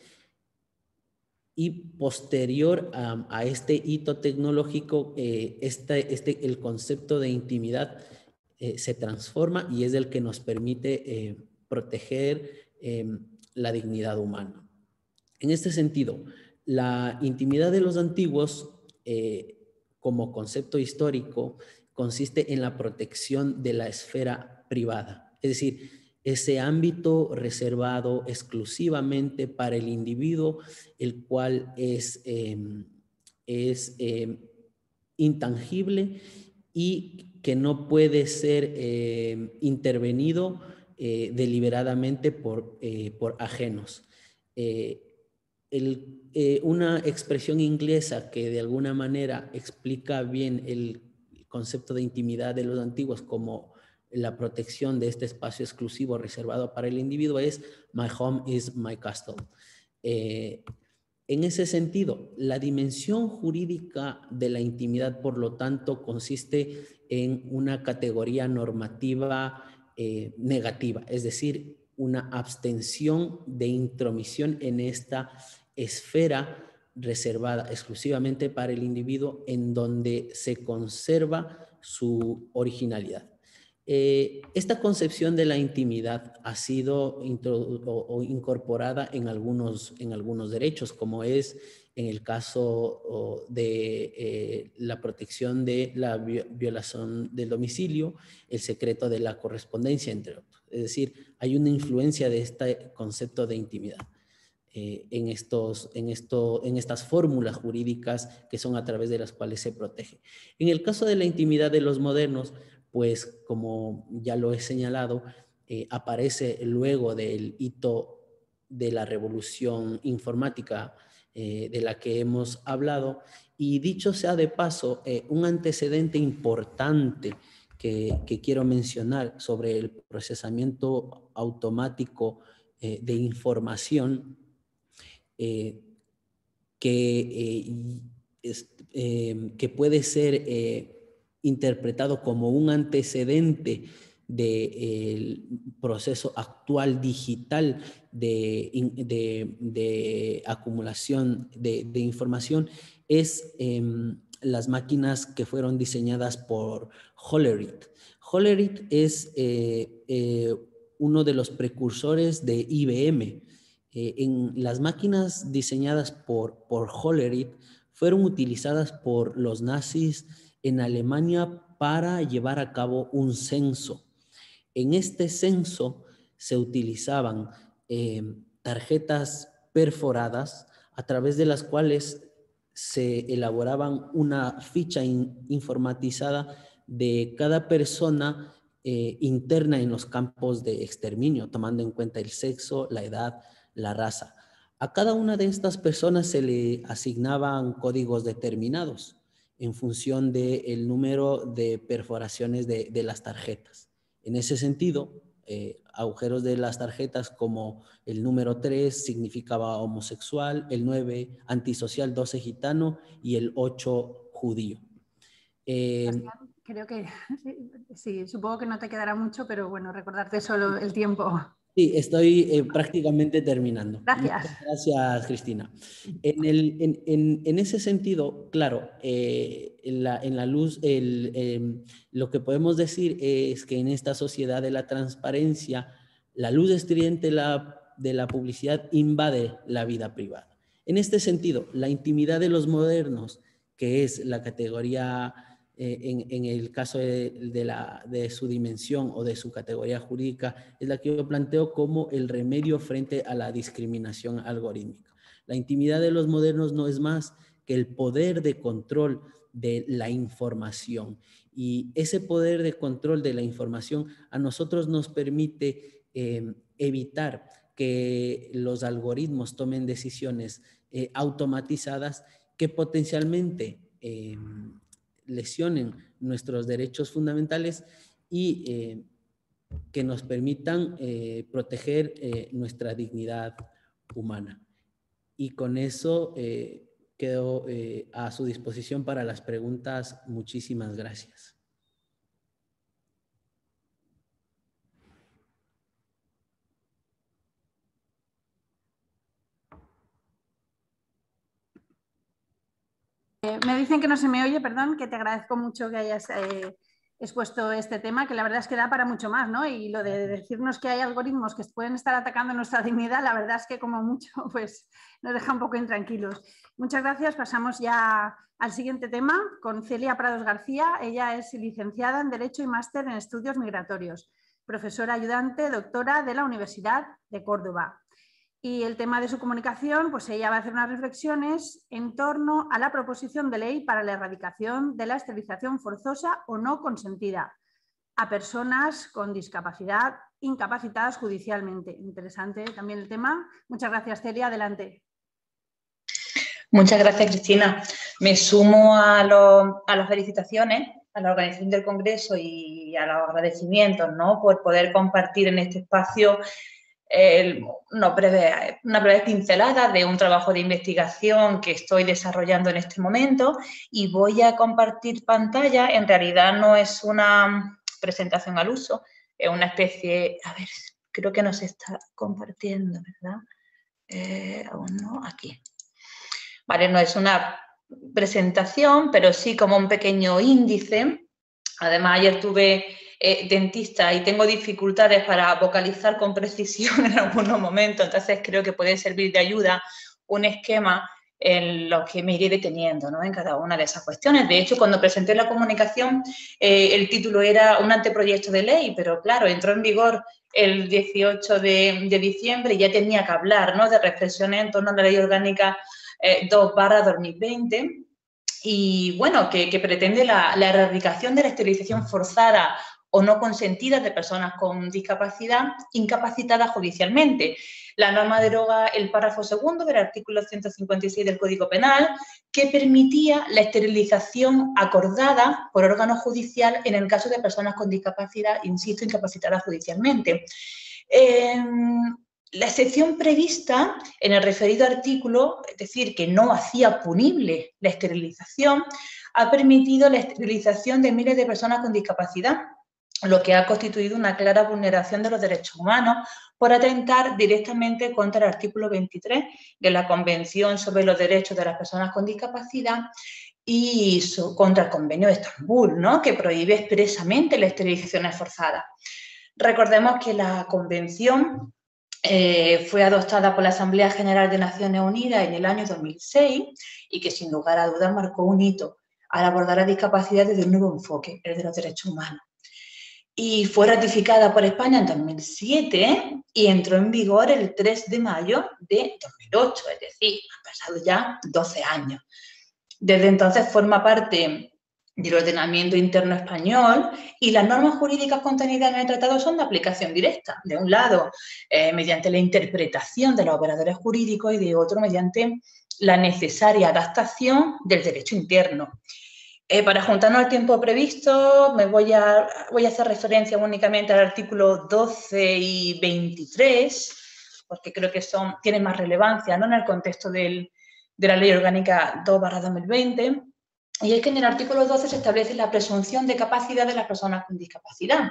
y posterior a, a este hito tecnológico, eh, este, este, el concepto de intimidad eh, se transforma y es el que nos permite eh, proteger eh, la dignidad humana. En este sentido, la intimidad de los antiguos, eh, como concepto histórico, consiste en la protección de la esfera privada, es decir, ese ámbito reservado exclusivamente para el individuo, el cual es, eh, es eh, intangible y que no puede ser eh, intervenido eh, deliberadamente por, eh, por ajenos. Eh, el, eh, una expresión inglesa que de alguna manera explica bien el concepto de intimidad de los antiguos como la protección de este espacio exclusivo reservado para el individuo es "My home is my castle". Eh, en ese sentido, la dimensión jurídica de la intimidad, por lo tanto, consiste en una categoría normativa eh, negativa, es decir, una abstención de intromisión en esta esfera reservada exclusivamente para el individuo, en donde se conserva su originalidad. Eh, esta concepción de la intimidad ha sido o, o incorporada en algunos, en algunos derechos, como es en el caso de eh, la protección de la violación del domicilio, el secreto de la correspondencia, entre otros. Es decir, hay una influencia de este concepto de intimidad eh, en, estos, en, esto, en estas fórmulas jurídicas que son a través de las cuales se protege. En el caso de la intimidad de los modernos, pues como ya lo he señalado, eh, aparece luego del hito de la revolución informática eh, de la que hemos hablado, y dicho sea de paso, eh, un antecedente importante que, que quiero mencionar sobre el procesamiento automático eh, de información eh, que, eh, es, eh, que puede ser eh, interpretado como un antecedente del proceso actual digital de, de, de acumulación de, de información, es eh, las máquinas que fueron diseñadas por Hollerith. Hollerith es eh, eh, uno de los precursores de I B M. Eh, en las máquinas diseñadas por, por Hollerith fueron utilizadas por los nazis en Alemania para llevar a cabo un censo. En este censo se utilizaban eh, tarjetas perforadas a través de las cuales se elaboraban una ficha in, informatizada de cada persona eh, interna en los campos de exterminio, tomando en cuenta el sexo, la edad, la raza. A cada una de estas personas se le asignaban códigos determinados en función del número de perforaciones de, de las tarjetas. En ese sentido, eh, agujeros de las tarjetas como el número tres significaba homosexual, el nueve antisocial, doce gitano y el ocho judío. Eh, Creo que sí, supongo que no te quedará mucho, pero bueno, recordarte solo el tiempo. Sí, estoy eh, prácticamente terminando. Gracias. Muchas gracias, Cristina. En, el, en, en, en ese sentido, claro, eh, en, la, en la luz, el, eh, lo que podemos decir es que en esta sociedad de la transparencia, la luz estridente de la, de la publicidad invade la vida privada. En este sentido, la intimidad de los modernos, que es la categoría... Eh, en, en el caso de, de, la, de su dimensión o de su categoría jurídica, es la que yo planteo como el remedio frente a la discriminación algorítmica. La intimidad de los modernos no es más que el poder de control de la información, y ese poder de control de la información a nosotros nos permite eh, evitar que los algoritmos tomen decisiones eh, automatizadas que potencialmente eh, lesionen nuestros derechos fundamentales y eh, que nos permitan eh, proteger eh, nuestra dignidad humana. Y con eso eh, quedo eh, a su disposición para las preguntas. Muchísimas gracias. Eh, me dicen que no se me oye, perdón, que te agradezco mucho que hayas eh, expuesto este tema, que la verdad es que da para mucho más, ¿no? Y lo de decirnos que hay algoritmos que pueden estar atacando nuestra dignidad, la verdad es que como mucho, pues nos deja un poco intranquilos. Muchas gracias. Pasamos ya al siguiente tema con Celia Prados García. Ella es licenciada en Derecho y máster en Estudios Migratorios, profesora ayudante, doctora de la Universidad de Córdoba. Y el tema de su comunicación, pues ella va a hacer unas reflexiones en torno a la proposición de ley para la erradicación de la esterilización forzosa o no consentida a personas con discapacidad incapacitadas judicialmente. Interesante también el tema. Muchas gracias, Celia. Adelante. Muchas gracias, Cristina. Me sumo a, lo, a las felicitaciones a la organización del Congreso y a los agradecimientos, ¿no?, por poder compartir en este espacio Eh, una, breve, una breve pincelada de un trabajo de investigación que estoy desarrollando en este momento, y voy a compartir pantalla. En realidad no es una presentación al uso, es una especie, a ver, creo que no se está compartiendo, ¿verdad? Eh, aún no, aquí. Vale, no es una presentación, pero sí como un pequeño índice. Además, ayer tuve eh, dentista y tengo dificultades para vocalizar con precisión en algunos momentos, entonces creo que puede servir de ayuda un esquema en lo que me iré deteniendo, ¿no?, en cada una de esas cuestiones. De hecho, cuando presenté la comunicación, eh, el título era un anteproyecto de ley, pero claro, entró en vigor el dieciocho de, de diciembre y ya tenía que hablar, ¿no?, de reflexiones en torno a la Ley Orgánica eh, dos barra dos mil veinte, y bueno, que, que pretende la, la erradicación de la esterilización forzada o no consentida de personas con discapacidad incapacitadas judicialmente. La norma deroga el párrafo segundo del artículo ciento cincuenta y seis del Código Penal, que permitía la esterilización acordada por órgano judicial en el caso de personas con discapacidad, insisto, incapacitadas judicialmente. Eh, La excepción prevista en el referido artículo, es decir, que no hacía punible la esterilización, ha permitido la esterilización de miles de personas con discapacidad, lo que ha constituido una clara vulneración de los derechos humanos por atentar directamente contra el artículo veintitrés de la Convención sobre los Derechos de las Personas con Discapacidad y contra el Convenio de Estambul, ¿no?, que prohíbe expresamente la esterilización forzada. Recordemos que la Convención Eh, fue adoptada por la Asamblea General de Naciones Unidas en el año dos mil seis y que sin lugar a dudas marcó un hito al abordar la discapacidad desde un nuevo enfoque, el de los derechos humanos. Y fue ratificada por España en dos mil siete y entró en vigor el tres de mayo de dos mil ocho, es decir, han pasado ya doce años. Desde entonces forma parte del ordenamiento interno español y las normas jurídicas contenidas en el tratado son de aplicación directa. De un lado, eh, mediante la interpretación de los operadores jurídicos y de otro, mediante la necesaria adaptación del derecho interno. Eh, para juntarnos al tiempo previsto, me voy a, voy a hacer referencia únicamente al artículo doce y veintitrés, porque creo que son, tienen más relevancia, ¿no?, en el contexto del, de la Ley Orgánica dos barra dos mil veinte. Y es que en el artículo doce se establece la presunción de capacidad de las personas con discapacidad.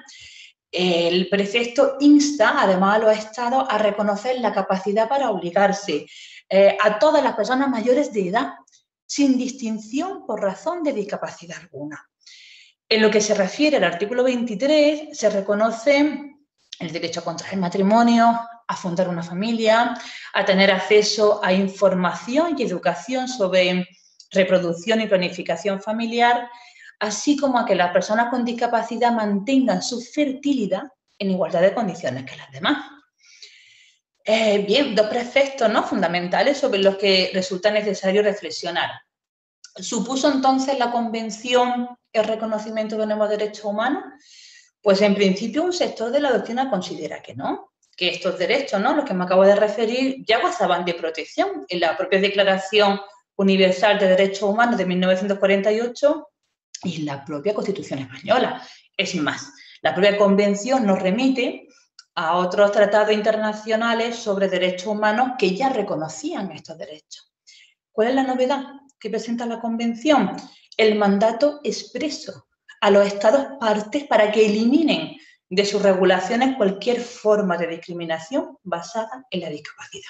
El precepto insta, además, a los Estados a reconocer la capacidad para obligarse eh, a todas las personas mayores de edad, sin distinción por razón de discapacidad alguna. En lo que se refiere al artículo veintitrés, se reconoce el derecho a contraer matrimonio, a fundar una familia, a tener acceso a información y educación sobre reproducción y planificación familiar, así como a que las personas con discapacidad mantengan su fertilidad en igualdad de condiciones que las demás. Eh, bien, dos preceptos, ¿no?, fundamentales sobre los que resulta necesario reflexionar. ¿Supuso entonces la Convención el reconocimiento de los nuevos derechos humanos? Pues en principio un sector de la doctrina considera que no, que estos derechos, ¿no?, los que me acabo de referir, ya gozaban de protección en la propia Declaración Universal de Derechos Humanos de mil novecientos cuarenta y ocho y en la propia Constitución española. Es más, la propia Convención nos remite a otros tratados internacionales sobre derechos humanos que ya reconocían estos derechos. ¿Cuál es la novedad que presenta la Convención? El mandato expreso a los Estados partes para que eliminen de sus regulaciones cualquier forma de discriminación basada en la discapacidad.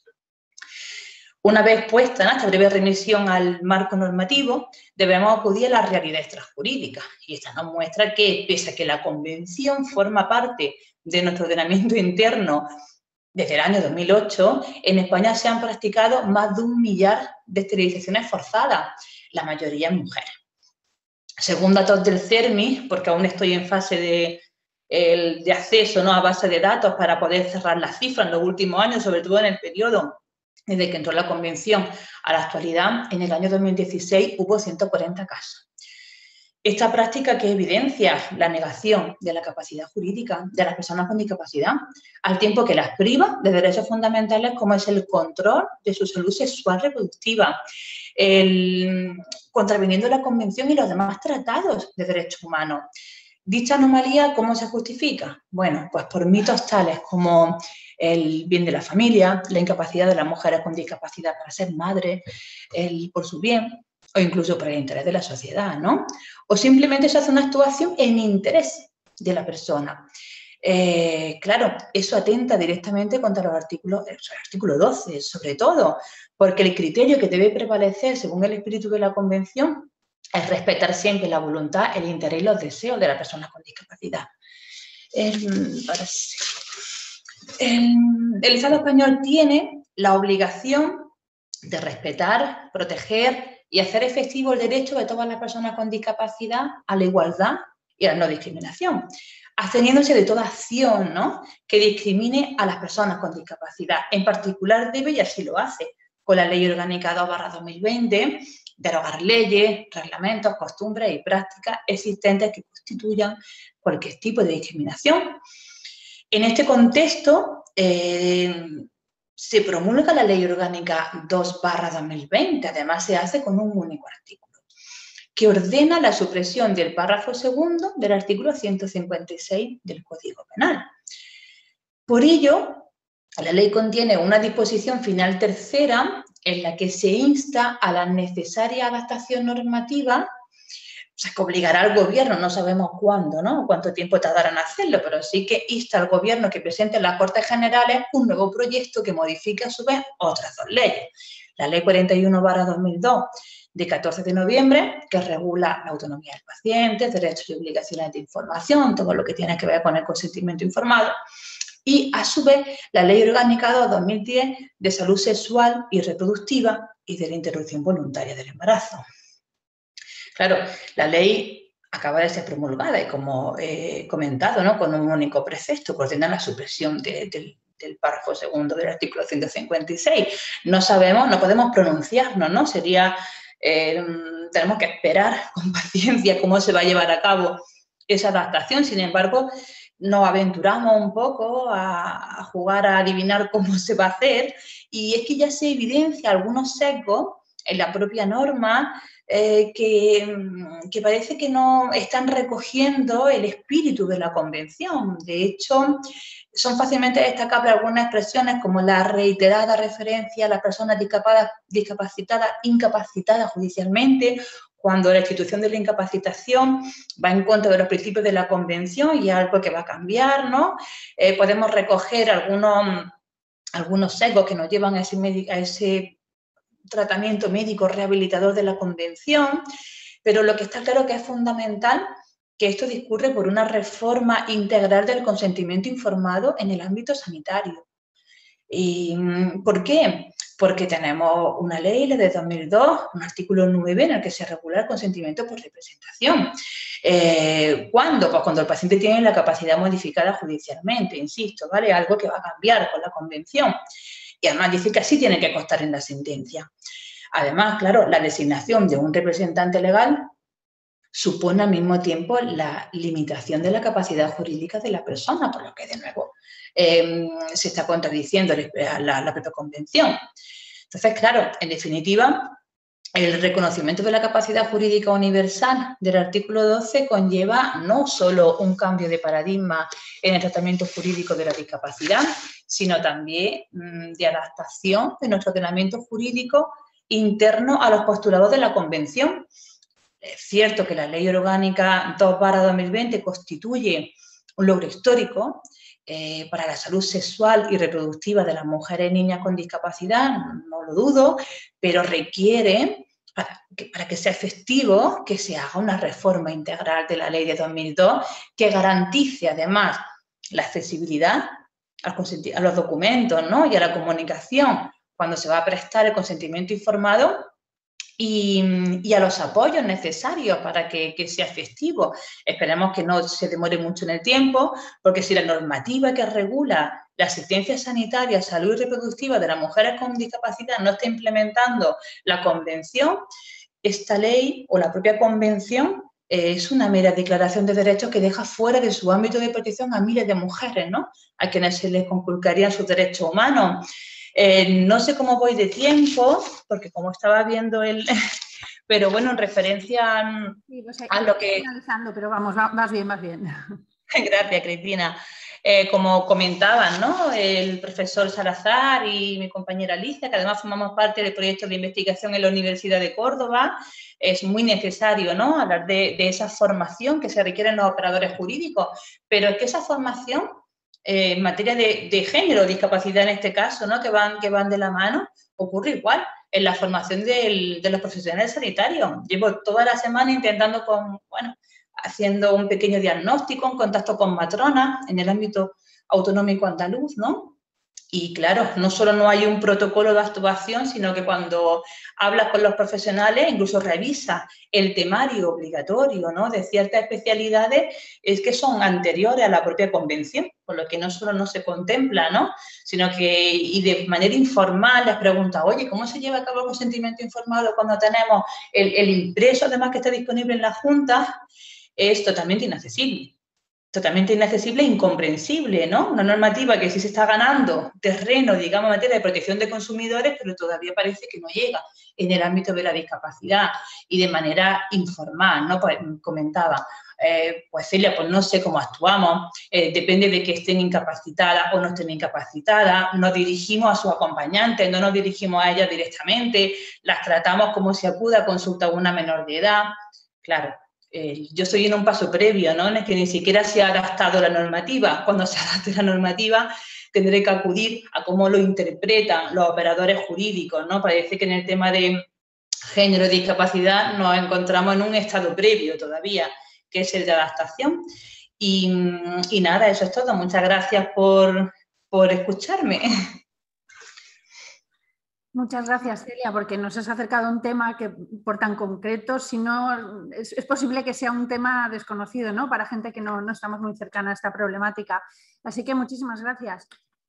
Una vez puesta, ¿no?, esta breve remisión al marco normativo, debemos acudir a la realidad extrajurídica. Y esta nos muestra que, pese a que la Convención forma parte de nuestro ordenamiento interno desde el año dos mil ocho, en España se han practicado más de un millar de esterilizaciones forzadas, la mayoría en mujeres. Según datos del CERMI, porque aún estoy en fase de, el, de acceso, ¿no?, a base de datos para poder cerrar las cifras en los últimos años, sobre todo en el periodo desde que entró la Convención a la actualidad, en el año dos mil dieciséis hubo ciento cuarenta casos. Esta práctica que evidencia la negación de la capacidad jurídica de las personas con discapacidad, al tiempo que las priva de derechos fundamentales como es el control de su salud sexual reproductiva, el, contraviniendo la Convención y los demás tratados de derechos humanos. ¿Dicha anomalía cómo se justifica? Bueno, pues por mitos tales como el bien de la familia, la incapacidad de las mujeres con discapacidad para ser madres, el por su bien, o incluso por el interés de la sociedad, ¿no? O simplemente se hace una actuación en interés de la persona. Eh, claro, eso atenta directamente contra los artículos, el artículo doce, sobre todo, porque el criterio que debe prevalecer según el espíritu de la Convención es respetar siempre la voluntad, el interés y los deseos de las personas con discapacidad. El, ahora sí. el, el Estado español tiene la obligación de respetar, proteger y hacer efectivo el derecho de todas las personas con discapacidad a la igualdad y a la no discriminación, absteniéndose de toda acción, ¿no?, que discrimine a las personas con discapacidad. En particular debe, y así lo hace, con la Ley Orgánica dos barra dos mil veinte, derogar leyes, reglamentos, costumbres y prácticas existentes que constituyan cualquier tipo de discriminación. En este contexto, eh, se promulga la Ley Orgánica dos barra dos mil veinte, además se hace con un único artículo, que ordena la supresión del párrafo segundo del artículo ciento cincuenta y seis del Código Penal. Por ello, la ley contiene una disposición final tercera en la que se insta a la necesaria adaptación normativa, o sea, que obligará al Gobierno, no sabemos cuándo, ¿no?, cuánto tiempo tardarán en hacerlo, pero sí que insta al Gobierno que presente en las Cortes Generales un nuevo proyecto que modifique a su vez otras dos leyes. La Ley cuarenta y uno barra dos mil dos de catorce de noviembre, que regula la autonomía del paciente, derechos y obligaciones de información, todo lo que tiene que ver con el consentimiento informado, y a su vez la Ley Orgánica dos barra dos mil diez de salud sexual y reproductiva y de la interrupción voluntaria del embarazo. Claro, la ley acaba de ser promulgada y, como he comentado, ¿no?, con un único precepto que ordena la supresión de, de, del párrafo segundo del artículo ciento cincuenta y seis. No sabemos, no podemos pronunciarnos, ¿no? Sería, eh, tenemos que esperar con paciencia cómo se va a llevar a cabo esa adaptación. Sin embargo, nos aventuramos un poco a, a jugar a adivinar cómo se va a hacer, y es que ya se evidencia algunos sesgos en la propia norma eh, que, que parece que no están recogiendo el espíritu de la Convención. De hecho, son fácilmente destacables algunas expresiones como la reiterada referencia a las personas discapacitadas, incapacitadas judicialmente, cuando la institución de la incapacitación va en contra de los principios de la Convención y es algo que va a cambiar, ¿no? Eh, podemos recoger algunos, algunos sesgos que nos llevan a ese, a ese tratamiento médico rehabilitador de la Convención, pero lo que está claro que es fundamental que esto discurre por una reforma integral del consentimiento informado en el ámbito sanitario. ¿Y por qué? Porque tenemos una ley, la de dos mil dos, un artículo nueve en el que se regula el consentimiento por representación. Eh, ¿Cuándo? Pues cuando el paciente tiene la capacidad modificada judicialmente, insisto, ¿vale? Algo que va a cambiar con la Convención. Y además dice que así tiene que constar en la sentencia. Además, claro, la designación de un representante legal supone al mismo tiempo la limitación de la capacidad jurídica de la persona, por lo que, de nuevo, eh, se está contradiciendo la, la propia Convención. Entonces, claro, en definitiva, el reconocimiento de la capacidad jurídica universal del artículo doce conlleva no solo un cambio de paradigma en el tratamiento jurídico de la discapacidad, sino también mmm, de adaptación de nuestro ordenamiento jurídico interno a los postulados de la Convención. Es cierto que la Ley Orgánica dos barra dos mil veinte constituye un logro histórico eh, para la salud sexual y reproductiva de las mujeres y niñas con discapacidad, no lo dudo, pero requiere, para que, para que sea efectivo, que se haga una reforma integral de la Ley de dos mil dos que garantice además la accesibilidad a los documentos, ¿no?, y a la comunicación cuando se va a prestar el consentimiento informado y, y a los apoyos necesarios para que, que sea efectivo. Esperemos que no se demore mucho en el tiempo, porque si la normativa que regula la asistencia sanitaria, salud y reproductiva de las mujeres con discapacidad no está implementando la convención, esta ley o la propia convención es una mera declaración de derechos que deja fuera de su ámbito de protección a miles de mujeres, ¿no?, a quienes se les conculcarían sus derechos humanos. Eh, no sé cómo voy de tiempo, porque como estaba viendo el... pero bueno, en referencia sí, pues a lo que... Finalizando, pero vamos, vas bien, vas bien. Gracias, Cristina. Eh, como comentaban, ¿no?, el profesor Salazar y mi compañera Alicia, que además formamos parte del proyecto de investigación en la Universidad de Córdoba, es muy necesario, ¿no?, hablar de, de esa formación que se requiere en los operadores jurídicos, pero es que esa formación eh, en materia de, de género, discapacidad en este caso, ¿no?, que van, que van de la mano, ocurre igual en la formación del, de los profesionales sanitarios. Llevo toda la semana intentando con, bueno, haciendo un pequeño diagnóstico en contacto con matronas en el ámbito autonómico andaluz, ¿no? Y claro, no solo no hay un protocolo de actuación, sino que cuando hablas con los profesionales, incluso revisas el temario obligatorio, ¿no?, de ciertas especialidades, es que son anteriores a la propia convención, por lo que no solo no se contempla, ¿no?, sino que y de manera informal les pregunta, oye, ¿cómo se lleva a cabo el consentimiento informado cuando tenemos el, el impreso, además que está disponible en la Junta? Es totalmente inaccesible. Totalmente inaccesible e incomprensible, ¿no? Una normativa que sí se está ganando terreno, digamos, en materia de protección de consumidores, pero todavía parece que no llega en el ámbito de la discapacidad y de manera informal, ¿no? Pues comentaba, eh, pues Celia, pues no sé cómo actuamos, eh, depende de que estén incapacitadas o no estén incapacitadas, nos dirigimos a sus acompañantes, no nos dirigimos a ellas directamente, las tratamos como si acuda a consulta a una menor de edad, claro. Eh, yo estoy en un paso previo, ¿no?, en el que ni siquiera se ha adaptado la normativa. Cuando se adapte la normativa tendré que acudir a cómo lo interpretan los operadores jurídicos, ¿no? Parece que en el tema de género y discapacidad nos encontramos en un estado previo todavía, que es el de adaptación. Y, y nada, eso es todo. Muchas gracias por, por escucharme. Muchas gracias, Celia, porque nos has acercado a un tema que, por tan concreto, si no, es, es posible que sea un tema desconocido, ¿no?, para gente que no, no estamos muy cercana a esta problemática. Así que muchísimas gracias.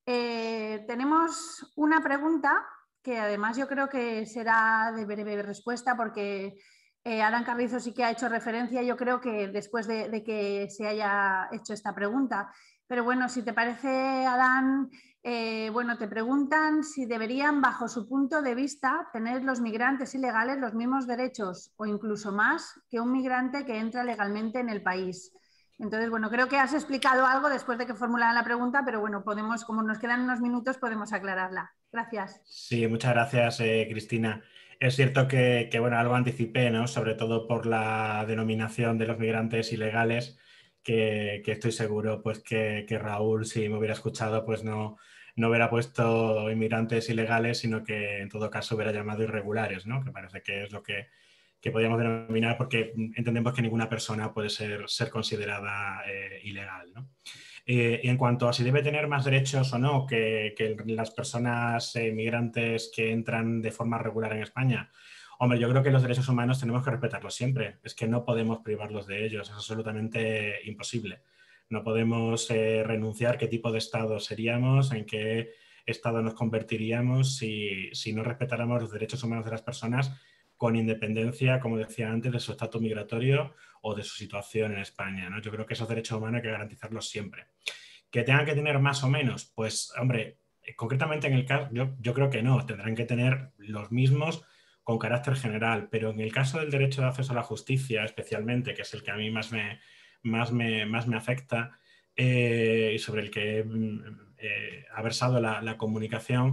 Eh, tenemos una pregunta que además yo creo que será de breve respuesta, porque eh, Adán Carrizo sí que ha hecho referencia, yo creo que después de, de que se haya hecho esta pregunta. Pero bueno, si te parece, Adán, eh, bueno, te preguntan si deberían, bajo su punto de vista, tener los migrantes ilegales los mismos derechos o incluso más que un migrante que entra legalmente en el país. Entonces, bueno, creo que has explicado algo después de que formularan la pregunta, pero bueno, podemos, como nos quedan unos minutos, podemos aclararla. Gracias. Sí, muchas gracias, eh, Cristina. Es cierto que, que, bueno, algo anticipé, ¿no?, sobre todo por la denominación de los migrantes ilegales, que, que estoy seguro pues que, que Raúl, si me hubiera escuchado, pues no, no hubiera puesto inmigrantes ilegales, sino que en todo caso hubiera llamado irregulares, ¿no?, que parece que es lo que, que podríamos denominar, porque entendemos que ninguna persona puede ser, ser considerada eh, ilegal, ¿no? Eh, y en cuanto a si debe tener más derechos o no que, que las personas eh, migrantes que entran de forma regular en España, hombre, yo creo que los derechos humanos tenemos que respetarlos siempre. Es que no podemos privarlos de ellos, es absolutamente imposible. No podemos eh, renunciar qué tipo de Estado seríamos, en qué Estado nos convertiríamos si, si no respetáramos los derechos humanos de las personas con independencia, como decía antes, de su estatus migratorio o de su situación en España, ¿no? Yo creo que esos derechos humanos hay que garantizarlos siempre. ¿Que tengan que tener más o menos? Pues, hombre, concretamente en el caso, yo, yo creo que no, tendrán que tener los mismos con carácter general, pero en el caso del derecho de acceso a la justicia, especialmente, que es el que a mí más me, más me, más me afecta eh, y sobre el que eh, ha versado la, la comunicación,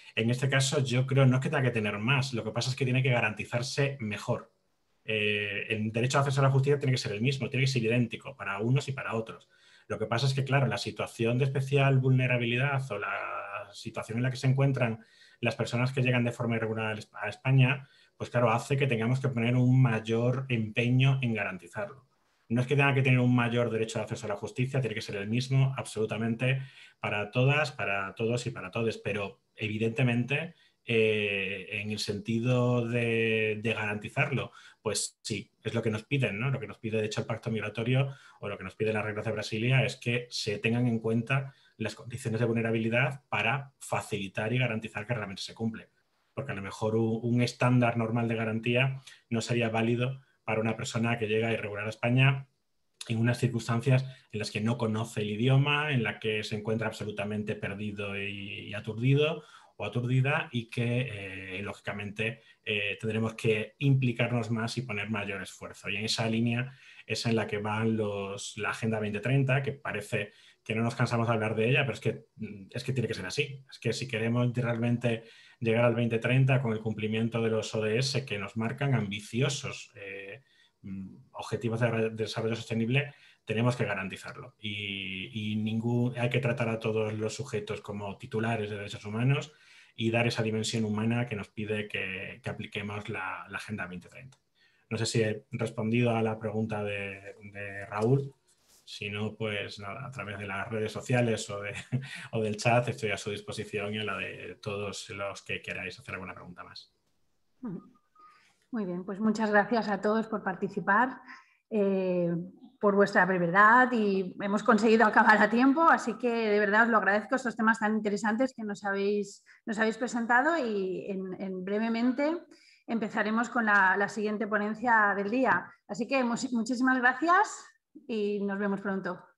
En este caso yo creo no es que tenga que tener más, lo que pasa es que tiene que garantizarse mejor. Eh, el derecho de acceso a la justicia tiene que ser el mismo, tiene que ser idéntico para unos y para otros. Lo que pasa es que, claro, la situación de especial vulnerabilidad o la situación en la que se encuentran las personas que llegan de forma irregular a España, pues claro, hace que tengamos que poner un mayor empeño en garantizarlo. No es que tenga que tener un mayor derecho de acceso a la justicia, tiene que ser el mismo absolutamente para todas, para todos y para todes, pero evidentemente eh, en el sentido de, de garantizarlo, pues sí, es lo que nos piden, ¿no? Lo que nos pide de hecho el Pacto Migratorio o lo que nos pide las reglas de Brasilia es que se tengan en cuenta las condiciones de vulnerabilidad para facilitar y garantizar que realmente se cumple. Porque a lo mejor un, un estándar normal de garantía no sería válido para una persona que llega irregular a España en unas circunstancias en las que no conoce el idioma, en la que se encuentra absolutamente perdido y, y aturdido o aturdida y que, eh, lógicamente, eh, tendremos que implicarnos más y poner mayor esfuerzo. Y en esa línea es en la que van los, la Agenda veinte treinta, que parece que no nos cansamos de hablar de ella, pero es que, es que tiene que ser así. Es que si queremos realmente llegar al veinte treinta con el cumplimiento de los O D S que nos marcan ambiciosos eh, objetivos de desarrollo sostenible, tenemos que garantizarlo. Y, y ningún, hay que tratar a todos los sujetos como titulares de derechos humanos y dar esa dimensión humana que nos pide que, que apliquemos la, la Agenda veinte treinta. No sé si he respondido a la pregunta de, de Raúl. Si no, pues nada, a través de las redes sociales o, de, o del chat estoy a su disposición y a la de todos los que queráis hacer alguna pregunta más. Muy bien, pues muchas gracias a todos por participar, eh, por vuestra brevedad y hemos conseguido acabar a tiempo, así que de verdad os lo agradezco estos temas tan interesantes que nos habéis, nos habéis presentado y en, en brevemente empezaremos con la, la siguiente ponencia del día. Así que muchísimas gracias y nos vemos pronto.